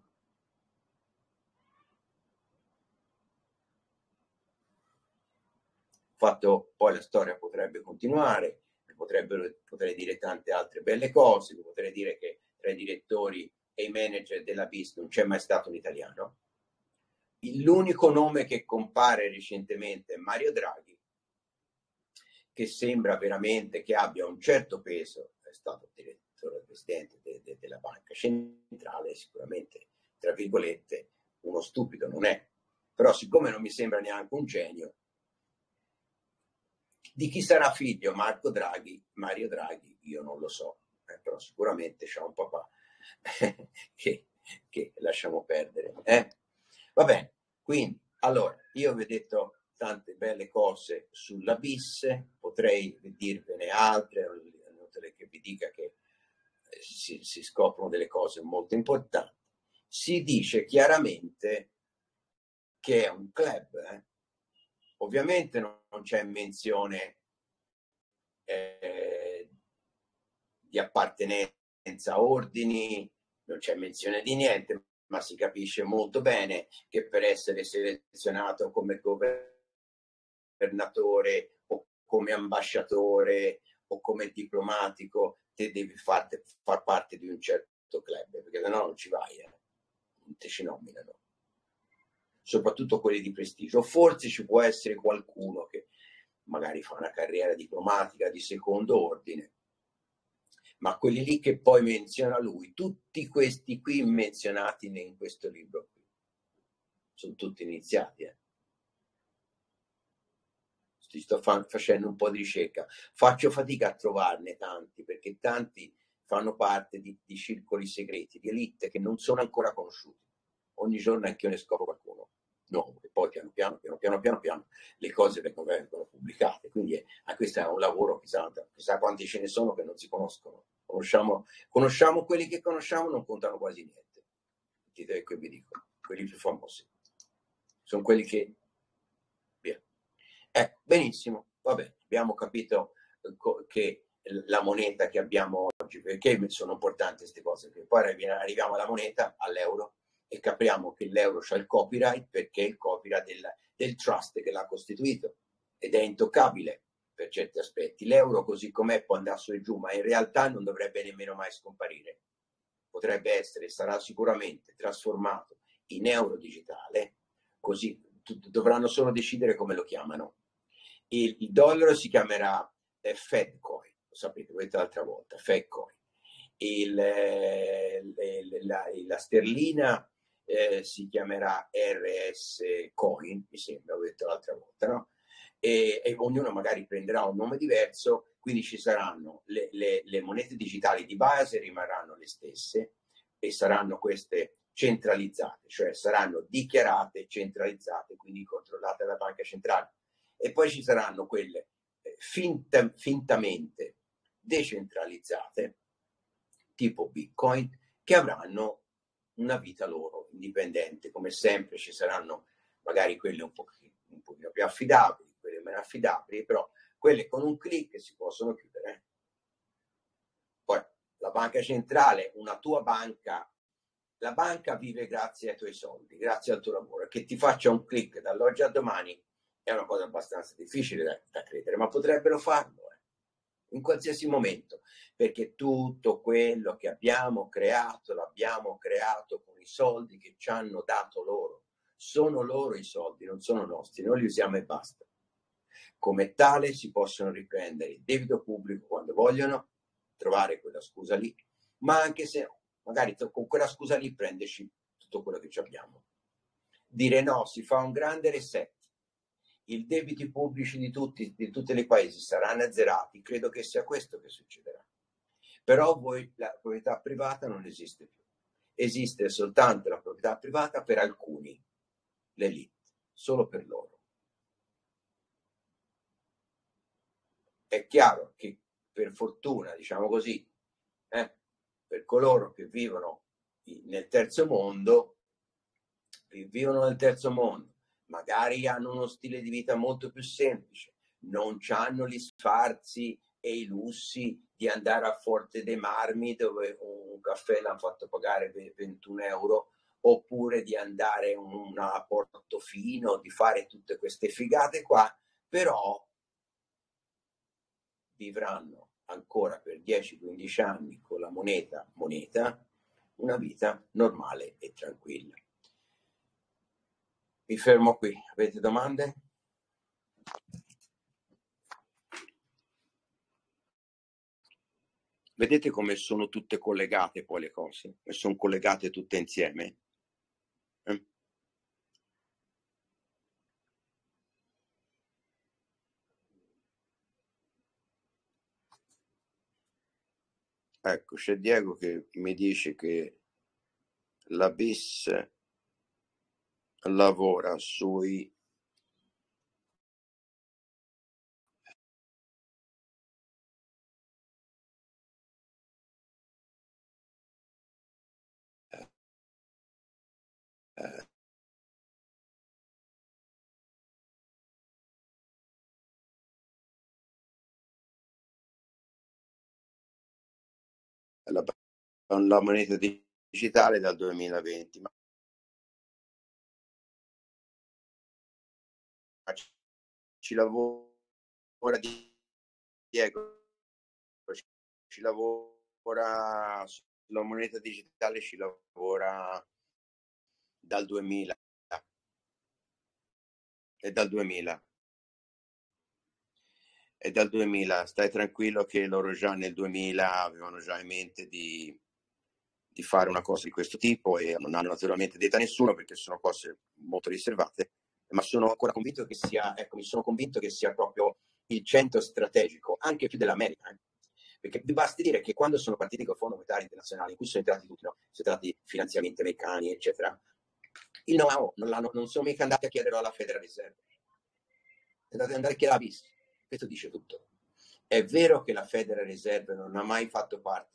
Fatto, poi la storia potrebbe continuare, potrei dire tante altre belle cose, potrei dire che tra i direttori e i manager della BIS non c'è mai stato un italiano. L'unico nome che compare recentemente è Mario Draghi, che sembra veramente che abbia un certo peso, è stato direttore presidente della banca centrale, sicuramente, tra virgolette, uno stupido non è, però siccome non mi sembra neanche un genio, di chi sarà figlio Mario Draghi, io non lo so, però sicuramente c'ha un papà che lasciamo perdere. Va bene, quindi, allora, io vi ho detto tante belle cose sulla BIS, potrei dirvene altre, è inutile che vi dica che si scoprono delle cose molto importanti. Si dice chiaramente che è un club, Ovviamente non c'è menzione di appartenenza a ordini, non c'è menzione di niente, ma si capisce molto bene che per essere selezionato come governatore o come ambasciatore o come diplomatico te devi far parte di un certo club, perché sennò non ci vai, non te ci nominano, soprattutto quelli di prestigio. Forse ci può essere qualcuno che magari fa una carriera diplomatica di secondo ordine, ma quelli lì che poi menziona lui, tutti questi qui menzionati in questo libro qui, sono tutti iniziati. Sto facendo un po' di ricerca, faccio fatica a trovarne tanti, perché tanti fanno parte di circoli segreti, di elite che non sono ancora conosciuti. Ogni giorno anch'io ne scopro qualcuno nuovo, e poi piano piano le cose vengono pubblicate. Quindi questo è un lavoro, chissà quanti ce ne sono che non si conoscono. Conosciamo quelli che conosciamo, non contano quasi niente. Sentite che vi dico, quelli più famosi sono quelli che benissimo, va bene, abbiamo capito che la moneta che abbiamo oggi, perché sono importanti queste cose, perché poi arriviamo alla moneta, all'euro, e capiamo che l'euro c'ha il copyright, perché il copyright del trust che l'ha costituito, ed è intoccabile per certi aspetti. L'euro così com'è può andare su e giù, ma in realtà non dovrebbe nemmeno mai scomparire. Potrebbe essere, sarà sicuramente trasformato in euro digitale, così dovranno solo decidere come lo chiamano. Il dollaro si chiamerà Fedcoin, lo sapete, lo detto l'altra volta, Fedcoin. La sterlina si chiamerà RS Coin, mi sembra, l'ho detto l'altra volta, no? E ognuno magari prenderà un nome diverso, quindi ci saranno le monete digitali di base, rimarranno le stesse, e saranno queste centralizzate, cioè saranno dichiarate centralizzate, quindi controllate dalla banca centrale. E poi ci saranno quelle fintamente decentralizzate, tipo Bitcoin, che avranno una vita loro indipendente. Come sempre ci saranno magari quelle un pochino più affidabili, quelle meno affidabili, però quelle con un clic si possono chiudere. Poi la banca centrale, una tua banca, la banca vive grazie ai tuoi soldi, grazie al tuo lavoro. Che ti faccia un clic dall'oggi al domani è una cosa abbastanza difficile da credere, ma potrebbero farlo. in qualsiasi momento, perché tutto quello che abbiamo creato l'abbiamo creato con i soldi che ci hanno dato loro. Sono loro i soldi, non sono nostri, noi li usiamo e basta. Come tale si possono riprendere il debito pubblico quando vogliono, trovare quella scusa lì, ma anche se magari con quella scusa lì prenderci tutto quello che ci abbiamo. Dire no, si fa un grande reset, i debiti pubblici di tutti i paesi saranno azzerati, credo che sia questo che succederà. Però la proprietà privata non esiste più, esiste soltanto la proprietà privata per alcuni, l'elite, solo per loro. È chiaro che per fortuna, diciamo così, per coloro che vivono nel terzo mondo, magari hanno uno stile di vita molto più semplice, non hanno gli sfarzi e i lussi di andare a Forte dei Marmi dove un caffè l'hanno fatto pagare 21 euro, oppure di andare a Portofino, di fare tutte queste figate qua, però vivranno ancora per 10-15 anni con la moneta una vita normale e tranquilla. Mi fermo qui. Avete domande? Vedete come sono tutte collegate poi le cose? E sono collegate tutte insieme? Ecco, c'è Diego che mi dice che la BIS lavora sui la moneta digitale dal 2020, ma ci lavora Diego, ci lavora sulla moneta digitale, ci lavora dal 2000. È dal 2000, stai tranquillo che loro già nel 2000 avevano già in mente di fare una cosa di questo tipo, e non hanno naturalmente detto a nessuno perché sono cose molto riservate, ma sono ancora convinto che sia, mi sono convinto che sia proprio il centro strategico, anche più dell'America, perché vi basti dire che quando sono partiti col Fondo Monetario Internazionale, in cui sono entrati tutti, no? Sono entrati finanziamenti americani, eccetera, il know-how non sono mica andati a chiederlo alla Federal Reserve, andate a chiedere alla BIS. Questo dice tutto. È vero che la Federal Reserve non ha mai fatto parte.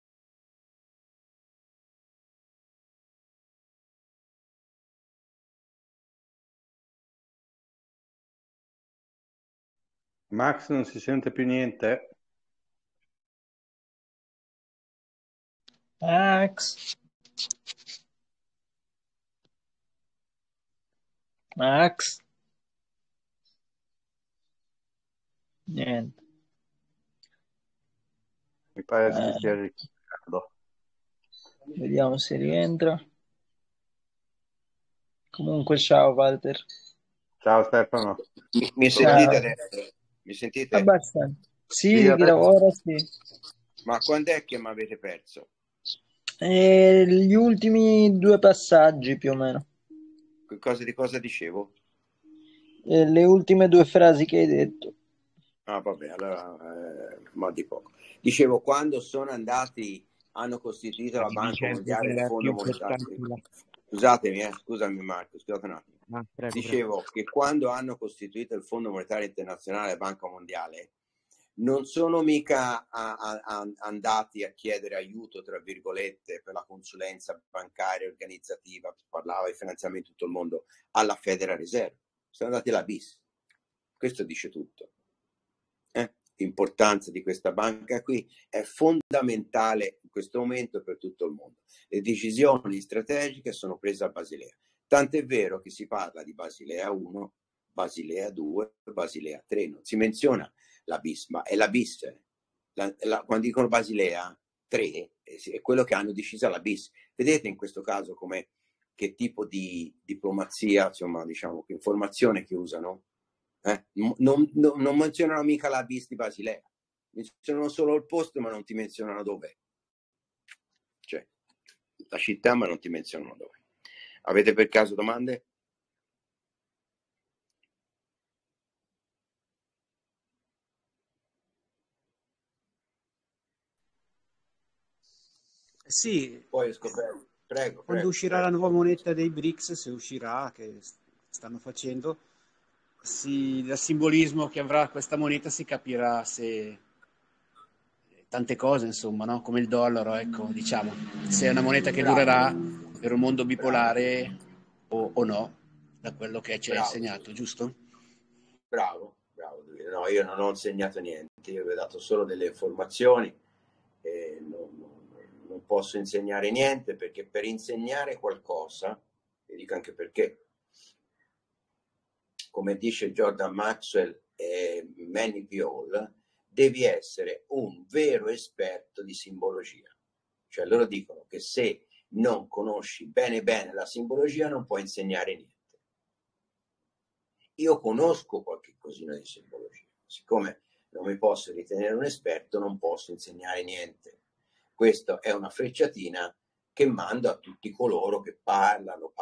Max, non si sente più niente? Max? Max? Niente. Mi pare si stia ricaricando. Vediamo se rientra. Comunque, ciao Walter. Ciao Stefano. Mi sentite adesso? Mi sentite? Abbastanza. Sì, adesso. ora sì. Ma quando è che mi avete perso? Gli ultimi 2 passaggi più o meno. Di cosa dicevo? Le ultime 2 frasi che hai detto. Ah, vabbè, allora, ma di poco. Dicevo, quando sono andati, hanno costituito la Banca Mondiale e il Fondo Monetario. Scusami Marco, scusate un attimo. Prego, Dicevo che quando hanno costituito il Fondo Monetario Internazionale e la Banca Mondiale, non sono mica andati a chiedere aiuto, tra virgolette, per la consulenza bancaria organizzativa, parlava di finanziamento in tutto il mondo, alla Federal Reserve. Sono andati alla BIS. Questo dice tutto. L'importanza di questa banca qui è fondamentale in questo momento per tutto il mondo. Le decisioni strategiche sono prese a Basilea. Tant'è vero che si parla di Basilea 1, Basilea 2, Basilea 3. Non si menziona la BIS, ma è la BIS quando dicono Basilea 3 è quello che hanno deciso alla BIS. Vedete in questo caso che tipo di diplomazia, insomma, diciamo, che informazione che usano? Non menzionano mica la BIS di Basilea, menzionano solo il posto, ma non ti menzionano dove. Cioè, la città, ma non ti menzionano dove. Avete per caso domande? Sì, Poi ho scoperto. Prego. quando uscirà la nuova moneta dei BRICS, se uscirà, che stanno facendo, dal simbolismo che avrà questa moneta si capirà se tante cose, insomma, no? Come il dollaro, ecco, diciamo, se è una moneta che durerà per un mondo bipolare o no, da quello che ci hai insegnato, giusto? Bravo. No, io non ho insegnato niente, io vi ho dato solo delle informazioni, non posso insegnare niente, perché per insegnare qualcosa, vi dico anche perché, come dice Jordan Maxwell e Manny Piol, devi essere un vero esperto di simbologia. Cioè loro dicono che se non conosci bene la simbologia non puoi insegnare niente. Io conosco qualche cosina di simbologia, siccome non mi posso ritenere un esperto, non posso insegnare niente. Questa è una frecciatina che mando a tutti coloro che parlano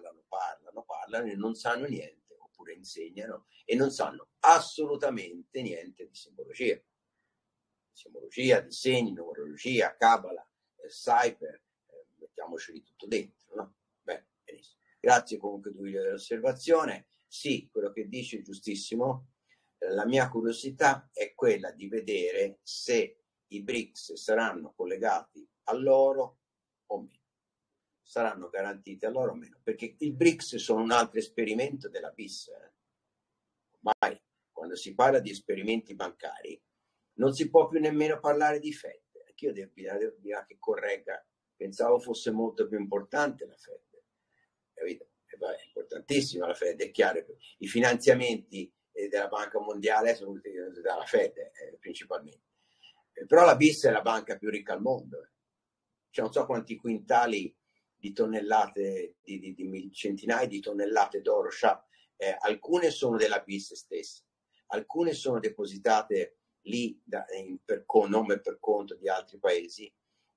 e non sanno niente, oppure insegnano e non sanno assolutamente niente di simbologia. Simbologia, disegni, numerologia, cabala, cyber, mettiamoceli tutto dentro, no? Beh, benissimo. Grazie comunque Duilio dell'osservazione. Sì, quello che dice è giustissimo. La mia curiosità è quella di vedere se i BRICS saranno collegati all'oro o meno, saranno garantiti all'oro o meno, perché i BRICS sono un altro esperimento della BIS. Ormai, quando si parla di esperimenti bancari, non si può più nemmeno parlare di Fed. Anch'io devo dire che corregga, pensavo fosse molto più importante la Fed, capito? È importantissima la Fed, è chiaro. I finanziamenti della Banca Mondiale sono utilizzati dalla Fed principalmente. Però la BIS è la banca più ricca al mondo. Cioè, non so quanti quintali di tonnellate, di centinaia di tonnellate d'oro. Alcune sono della BIS stessa, alcune sono depositate lì nome per conto di altri paesi,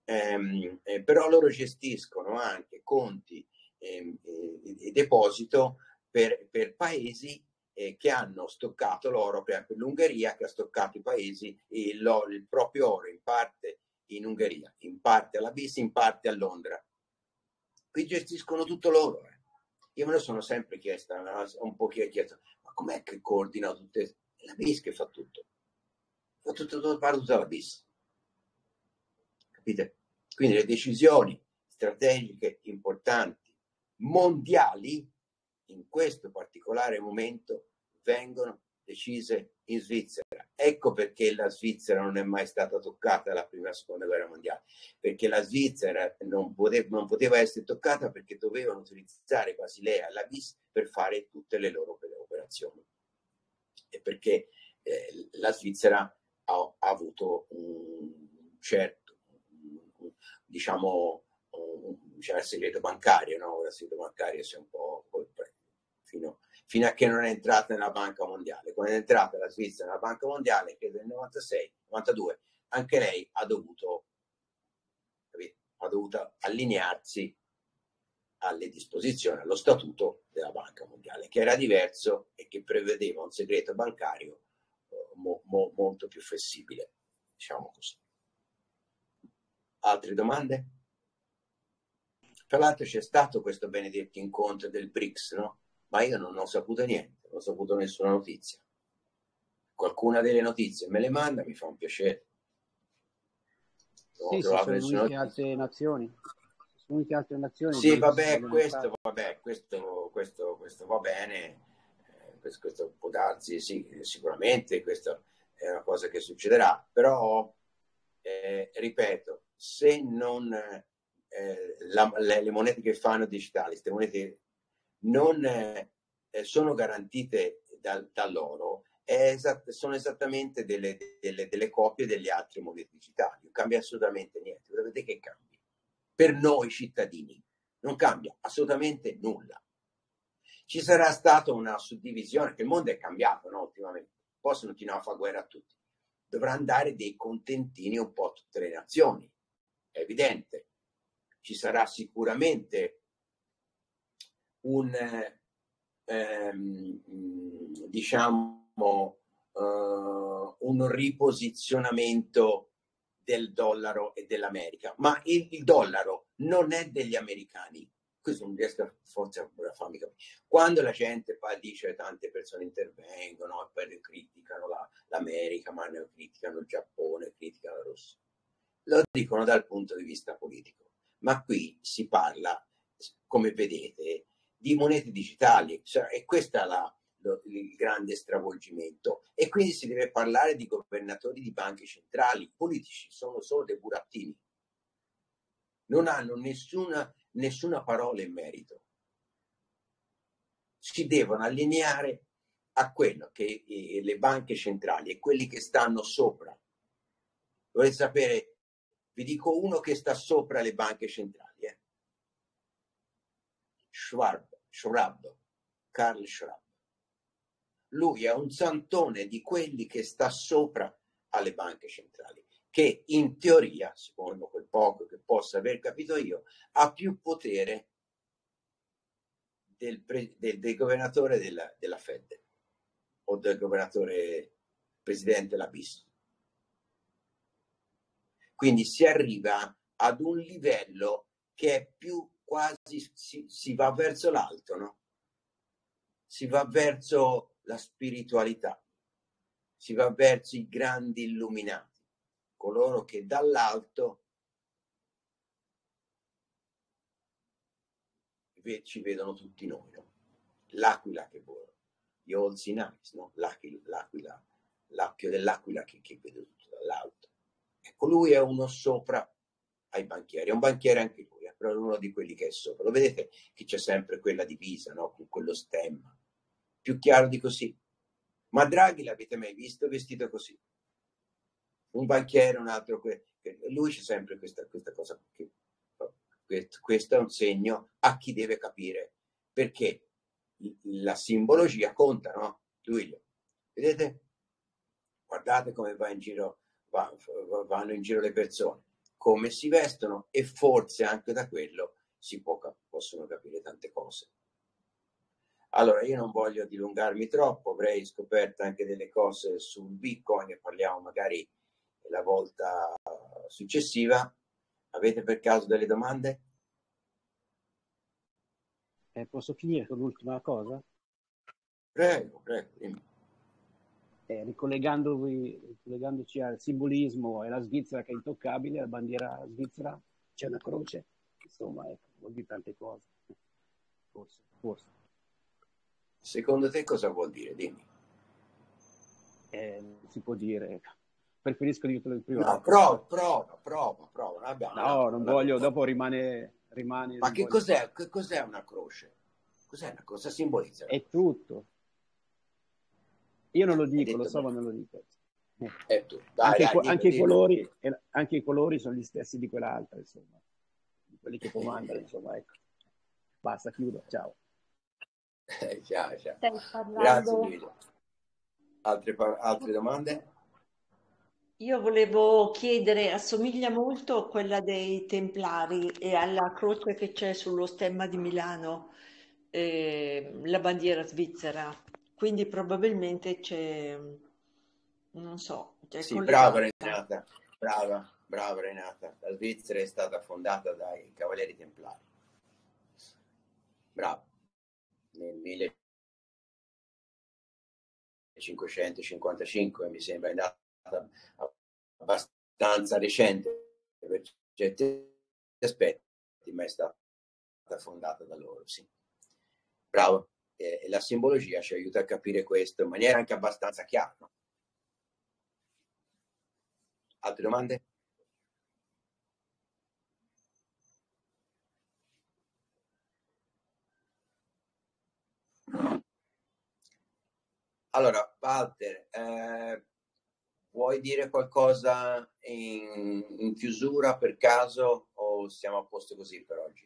però loro gestiscono anche conti e deposito per paesi che hanno stoccato l'oro, per l'Ungheria che ha stoccato i paesi il proprio oro in parte in Ungheria, in parte alla BIS, in parte a Londra. Qui gestiscono tutto loro. Io me lo sono sempre chiesto, un po' chiesto, ma com'è che coordina tutte? La BIS che fa tutto tutta la BIS. Capite? Quindi le decisioni strategiche importanti mondiali in questo particolare momento vengono decise in Svizzera. Ecco perché la Svizzera non è mai stata toccata dalla prima e seconda guerra mondiale, perché la Svizzera non poteva essere toccata, perché dovevano utilizzare Basilea e la BIS per fare tutte le loro operazioni, e perché la Svizzera ha avuto un certo, diciamo, il segreto bancario, no? Il segreto bancario si è un po' fino a che non è entrata nella Banca Mondiale. Quando è entrata la Svizzera nella Banca Mondiale, credo nel 96, 92, anche lei ha dovuto allinearsi alle disposizioni, allo statuto della Banca Mondiale, che era diverso e che prevedeva un segreto bancario molto più flessibile, diciamo così. Altre domande? Tra l'altro c'è stato questo benedetto incontro del BRICS, no? Ma io non ho saputo niente, non ho saputo nessuna notizia. Qualcuna delle notizie me le manda, mi fa un piacere. Sì, si sono unite altre nazioni. Sì, vabbè, questo va bene, questo può darsi, sì, sicuramente questa è una cosa che succederà, però, ripeto, se non le monete che fanno digitali, queste monete non sono garantite dall'oro, sono esattamente delle copie delle altre monete digitali, non cambia assolutamente niente. Vedete che cambia? Per noi cittadini non cambia assolutamente nulla. Ci sarà stata una suddivisione, che il mondo è cambiato, no, ultimamente, poi continuare a fare guerra a tutti. Dovranno dare dei contentini un po' a tutte le nazioni, è evidente. Ci sarà sicuramente diciamo un riposizionamento del dollaro e dell'America, ma il dollaro non è degli americani. Questo non riesco forse a farmi capire. Quando la gente poi dice, tante persone intervengono e poi criticano l'America, ma ne criticano il Giappone, criticano la Russia, lo dicono dal punto di vista politico, ma qui si parla, come vedete, di monete digitali, e questo è il grande stravolgimento, e quindi si deve parlare di governatori di banche centrali. Politici sono solo dei burattini, non hanno nessuna parola in merito, si devono allineare a quello che le banche centrali e quelli che stanno sopra. Volete sapere? Vi dico uno che sta sopra le banche centrali, Karl Schwab. Lui è un santone di quelli che sta sopra alle banche centrali, che in teoria, secondo quel poco che possa aver capito io, ha più potere del governatore della Fed o del governatore presidente della BIS. Quindi si arriva ad un livello che è più quasi, si va verso l'alto, no? Si va verso la spiritualità, si va verso i grandi illuminati, coloro che dall'alto ci vedono tutti noi, no? L'aquila che vola, gli all seen eyes, no? L'accchio dell'aquila che vede tutto dall'alto. Ecco, lui è uno sopra ai banchieri, è un banchiere anche lui, però è uno di quelli che è sopra. Lo vedete che c'è sempre quella divisa, no? Con quello stemma. Più chiaro di così. Ma Draghi l'avete mai visto vestito così? Un banchiere, un altro, lui c'è sempre questa cosa. Questo è un segno a chi deve capire, perché la simbologia conta, no? Giulio, vedete? Guardate come vanno in giro le persone, come si vestono, e forse anche da quello possono capire tante cose. Allora, io non voglio dilungarmi troppo, avrei scoperto anche delle cose sul Bitcoin, ne parliamo magari la volta successiva. Avete per caso delle domande? Posso finire con l'ultima cosa? Prego, dimmi. Ricollegandoci al simbolismo e alla Svizzera che è intoccabile, la bandiera svizzera c'è una croce, insomma, vuol dire tante cose. Forse. Secondo te cosa vuol dire? Dimmi. Si può dire, preferisco dirtelo in privato. No, prova. Non voglio, dopo rimane. Ma che cos'è una croce? Cos'è una cosa? Simbolizza? È tutto. Io non lo dico, lo so, ma non lo dico. È tutto. Dai, anche i colori sono gli stessi di quell'altra, insomma, di quelli che comandano, insomma, ecco. Basta, chiudo, ciao. Ciao. Stai parlando... Grazie Guido. Altre domande? Io volevo chiedere, assomiglia molto a quella dei Templari e alla croce che c'è sullo stemma di Milano, la bandiera svizzera, quindi probabilmente c'è, non so, c'è Sì, brava collegata. Renata, brava Renata. La Svizzera è stata fondata dai Cavalieri Templari. Bravo. Nel 1555 mi sembra, è andata abbastanza recente per certi aspetti, ma è stata fondata da loro, sì. Bravo. La simbologia ci aiuta a capire questo in maniera anche abbastanza chiara. No? Altre domande? Allora, Walter, vuoi dire qualcosa in chiusura per caso o siamo a posto così per oggi?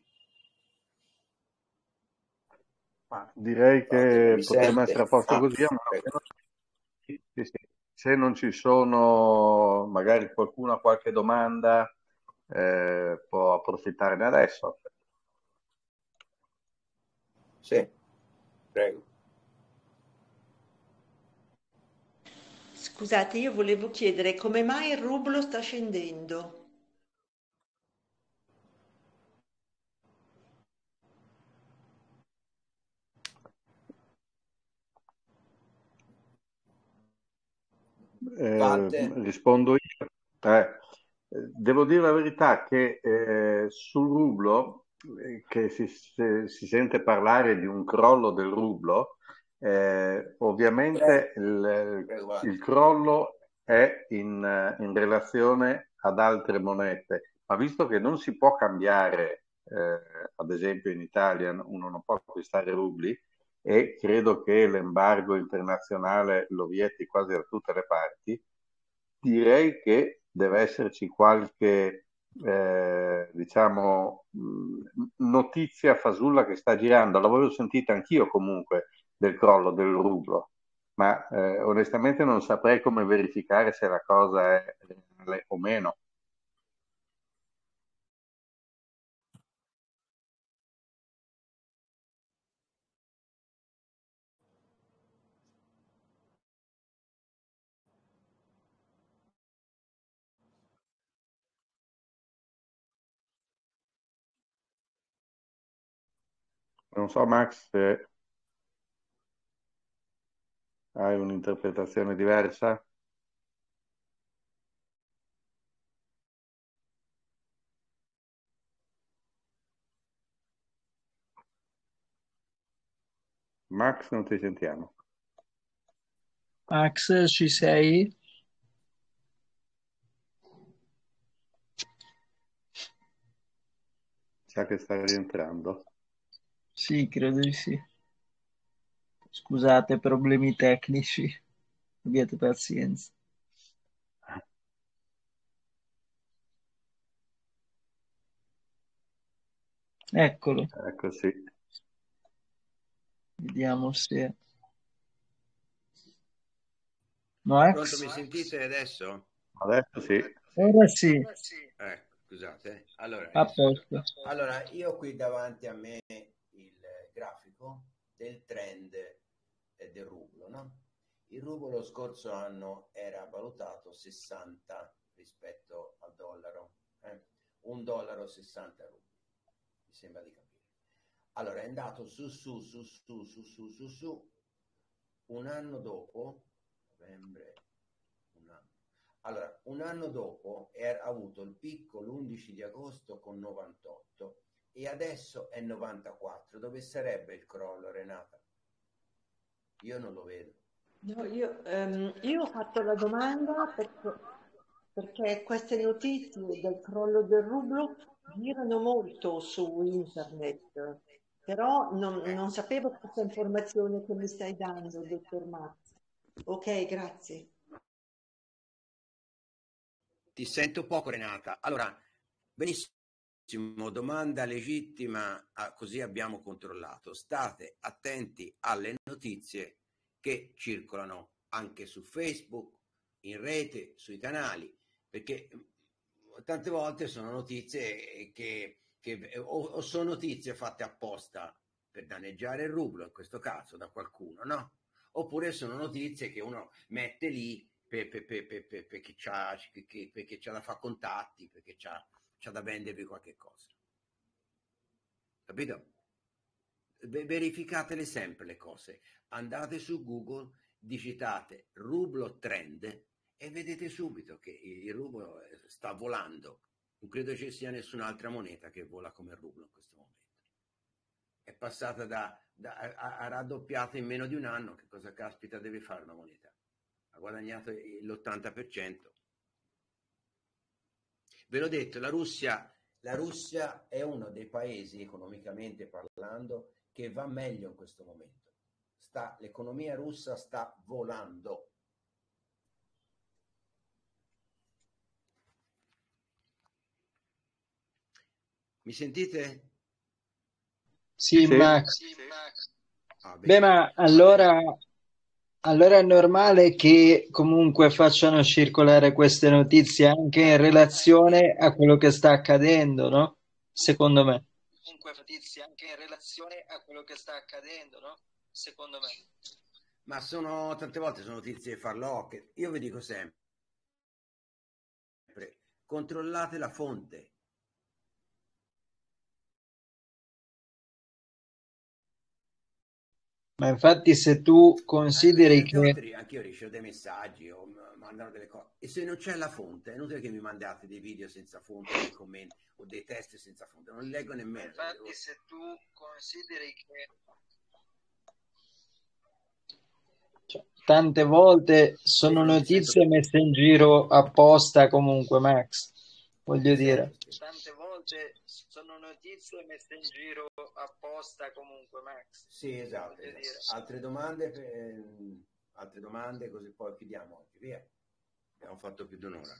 Ma direi Walter, mi che potremmo sente? essere a posto così, a meno che sì, sì. Se non ci sono, magari qualcuno ha qualche domanda, può approfittarne adesso. Sì, prego. Scusate, io volevo chiedere come mai il rublo sta scendendo? Walter? Rispondo io. Devo dire la verità che sul rublo, che si sente parlare di un crollo del rublo, Prego, ovviamente prego, Walter. il crollo è in relazione ad altre monete, ma visto che non si può cambiare, ad esempio in Italia uno non può acquistare rubli, e credo che l'embargo internazionale lo vieti quasi da tutte le parti, direi che deve esserci qualche, diciamo, notizia fasulla che sta girando. L'avevo sentita anch'io comunque del crollo del rublo, ma onestamente non saprei come verificare se la cosa è reale o meno. Non so, Max, se hai un'interpretazione diversa. Max, non ti sentiamo. Max, ci sei? Sa che sta rientrando. Sì, credo di sì. Scusate, problemi tecnici. Abbiate pazienza. Eccolo, Ecco, sì. vediamo se... Pronto, mi Max? sentite adesso? Adesso sì. Ora sì, Scusate. Allora, a posto. allora, io ho qui davanti a me il grafico del trend del rublo, no? Il rublo lo scorso anno era valutato 60 rispetto al dollaro, un dollaro 60 rubli, mi sembra di capire. Allora è andato su, un anno dopo, novembre, un anno. Allora, un anno dopo ha avuto il picco l'11 di agosto con 98 e adesso è 94. Dove sarebbe il crollo, Renata? Io non lo vedo. No, io ho fatto la domanda perché queste notizie del crollo del rublo girano molto su internet, però non sapevo questa informazione che mi stai dando, dottor Max. Ok, grazie. Ti sento poco, Renata. Allora, benissimo, domanda legittima, così abbiamo controllato. State attenti alle notizie che circolano anche su Facebook, in rete, sui canali, perché tante volte sono notizie o sono notizie fatte apposta per danneggiare il rublo, in questo caso da qualcuno, no? Oppure sono notizie che uno mette lì perché c'ha da fare contatti, perché c'ha da vendervi qualche cosa. Capito? Verificatele sempre le cose. Andate su Google, digitate rublo trend e vedete subito che il rublo sta volando. Non credo ci sia nessun'altra moneta che vola come il rublo in questo momento. È passata ha raddoppiato in meno di un anno. Che cosa caspita deve fare una moneta? Ha guadagnato l'80%. Ve l'ho detto, la Russia è uno dei paesi, economicamente parlando, che va meglio in questo momento. l'economia russa sta volando. Mi sentite? Sì, Sì. Max. Ah, Beh, ma allora è normale che comunque facciano circolare queste notizie anche in relazione a quello che sta accadendo, no? Secondo me. Comunque notizie anche in relazione a quello che sta accadendo, no? Secondo me. Ma tante volte sono notizie farlocche. Io vi dico sempre, controllate la fonte. Ma infatti se tu consideri che... Anche io ricevo dei messaggi o mandano delle cose, e se non c'è la fonte è inutile che mi mandate dei video senza fonte, dei commenti o dei test senza fonte, non li leggo nemmeno. Infatti se tu consideri che... tante volte sono notizie messe in giro apposta comunque, Max, voglio dire. Tante volte sono notizie messe in giro apposta comunque, Max. Sì, esatto. Altre domande? Altre domande, così poi chiudiamo oggi, via. Abbiamo fatto più di un'ora.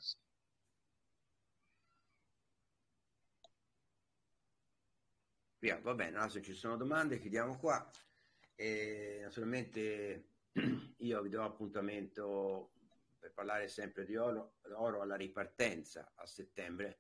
Via, va bene, adesso ci sono domande, chiudiamo qua. E naturalmente io vi do appuntamento per parlare sempre di oro alla ripartenza a settembre.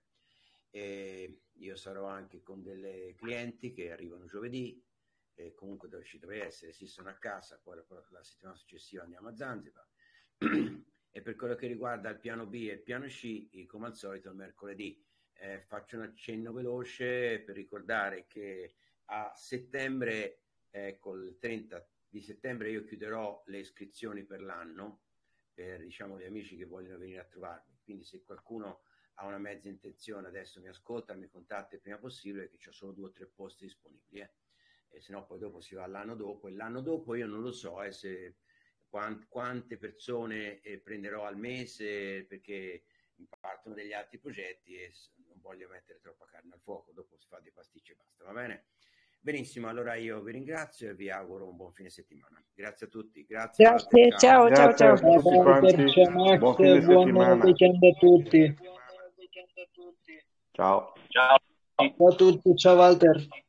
E io sarò anche con delle clienti che arrivano giovedì, e comunque ci dovrei essere, sì, sono a casa, poi la settimana successiva andiamo a Zanzibar. E per quello che riguarda il piano B e il piano C, come al solito il mercoledì faccio un accenno veloce per ricordare che a settembre, col 30 di settembre, io chiuderò le iscrizioni per l'anno per, diciamo, gli amici che vogliono venire a trovarmi. Quindi se qualcuno ha una mezza intenzione, adesso mi ascolta, mi contatti il prima possibile, perché ho solo 2 o 3 posti disponibili, e se no poi dopo si va all'anno dopo, e l'anno dopo io non lo so se quante persone prenderò al mese, perché partono degli altri progetti e non voglio mettere troppa carne al fuoco, dopo si fa dei pasticci e basta, va bene? Benissimo, allora io vi ringrazio e vi auguro un buon fine settimana. Grazie a tutti. Grazie. Grazie, ciao, ciao, ciao. Grazie a tutti quanti. Ciao Max, Buon fine buon settimana. weekend a tutti. Ciao. Ciao a tutti, ciao Walter.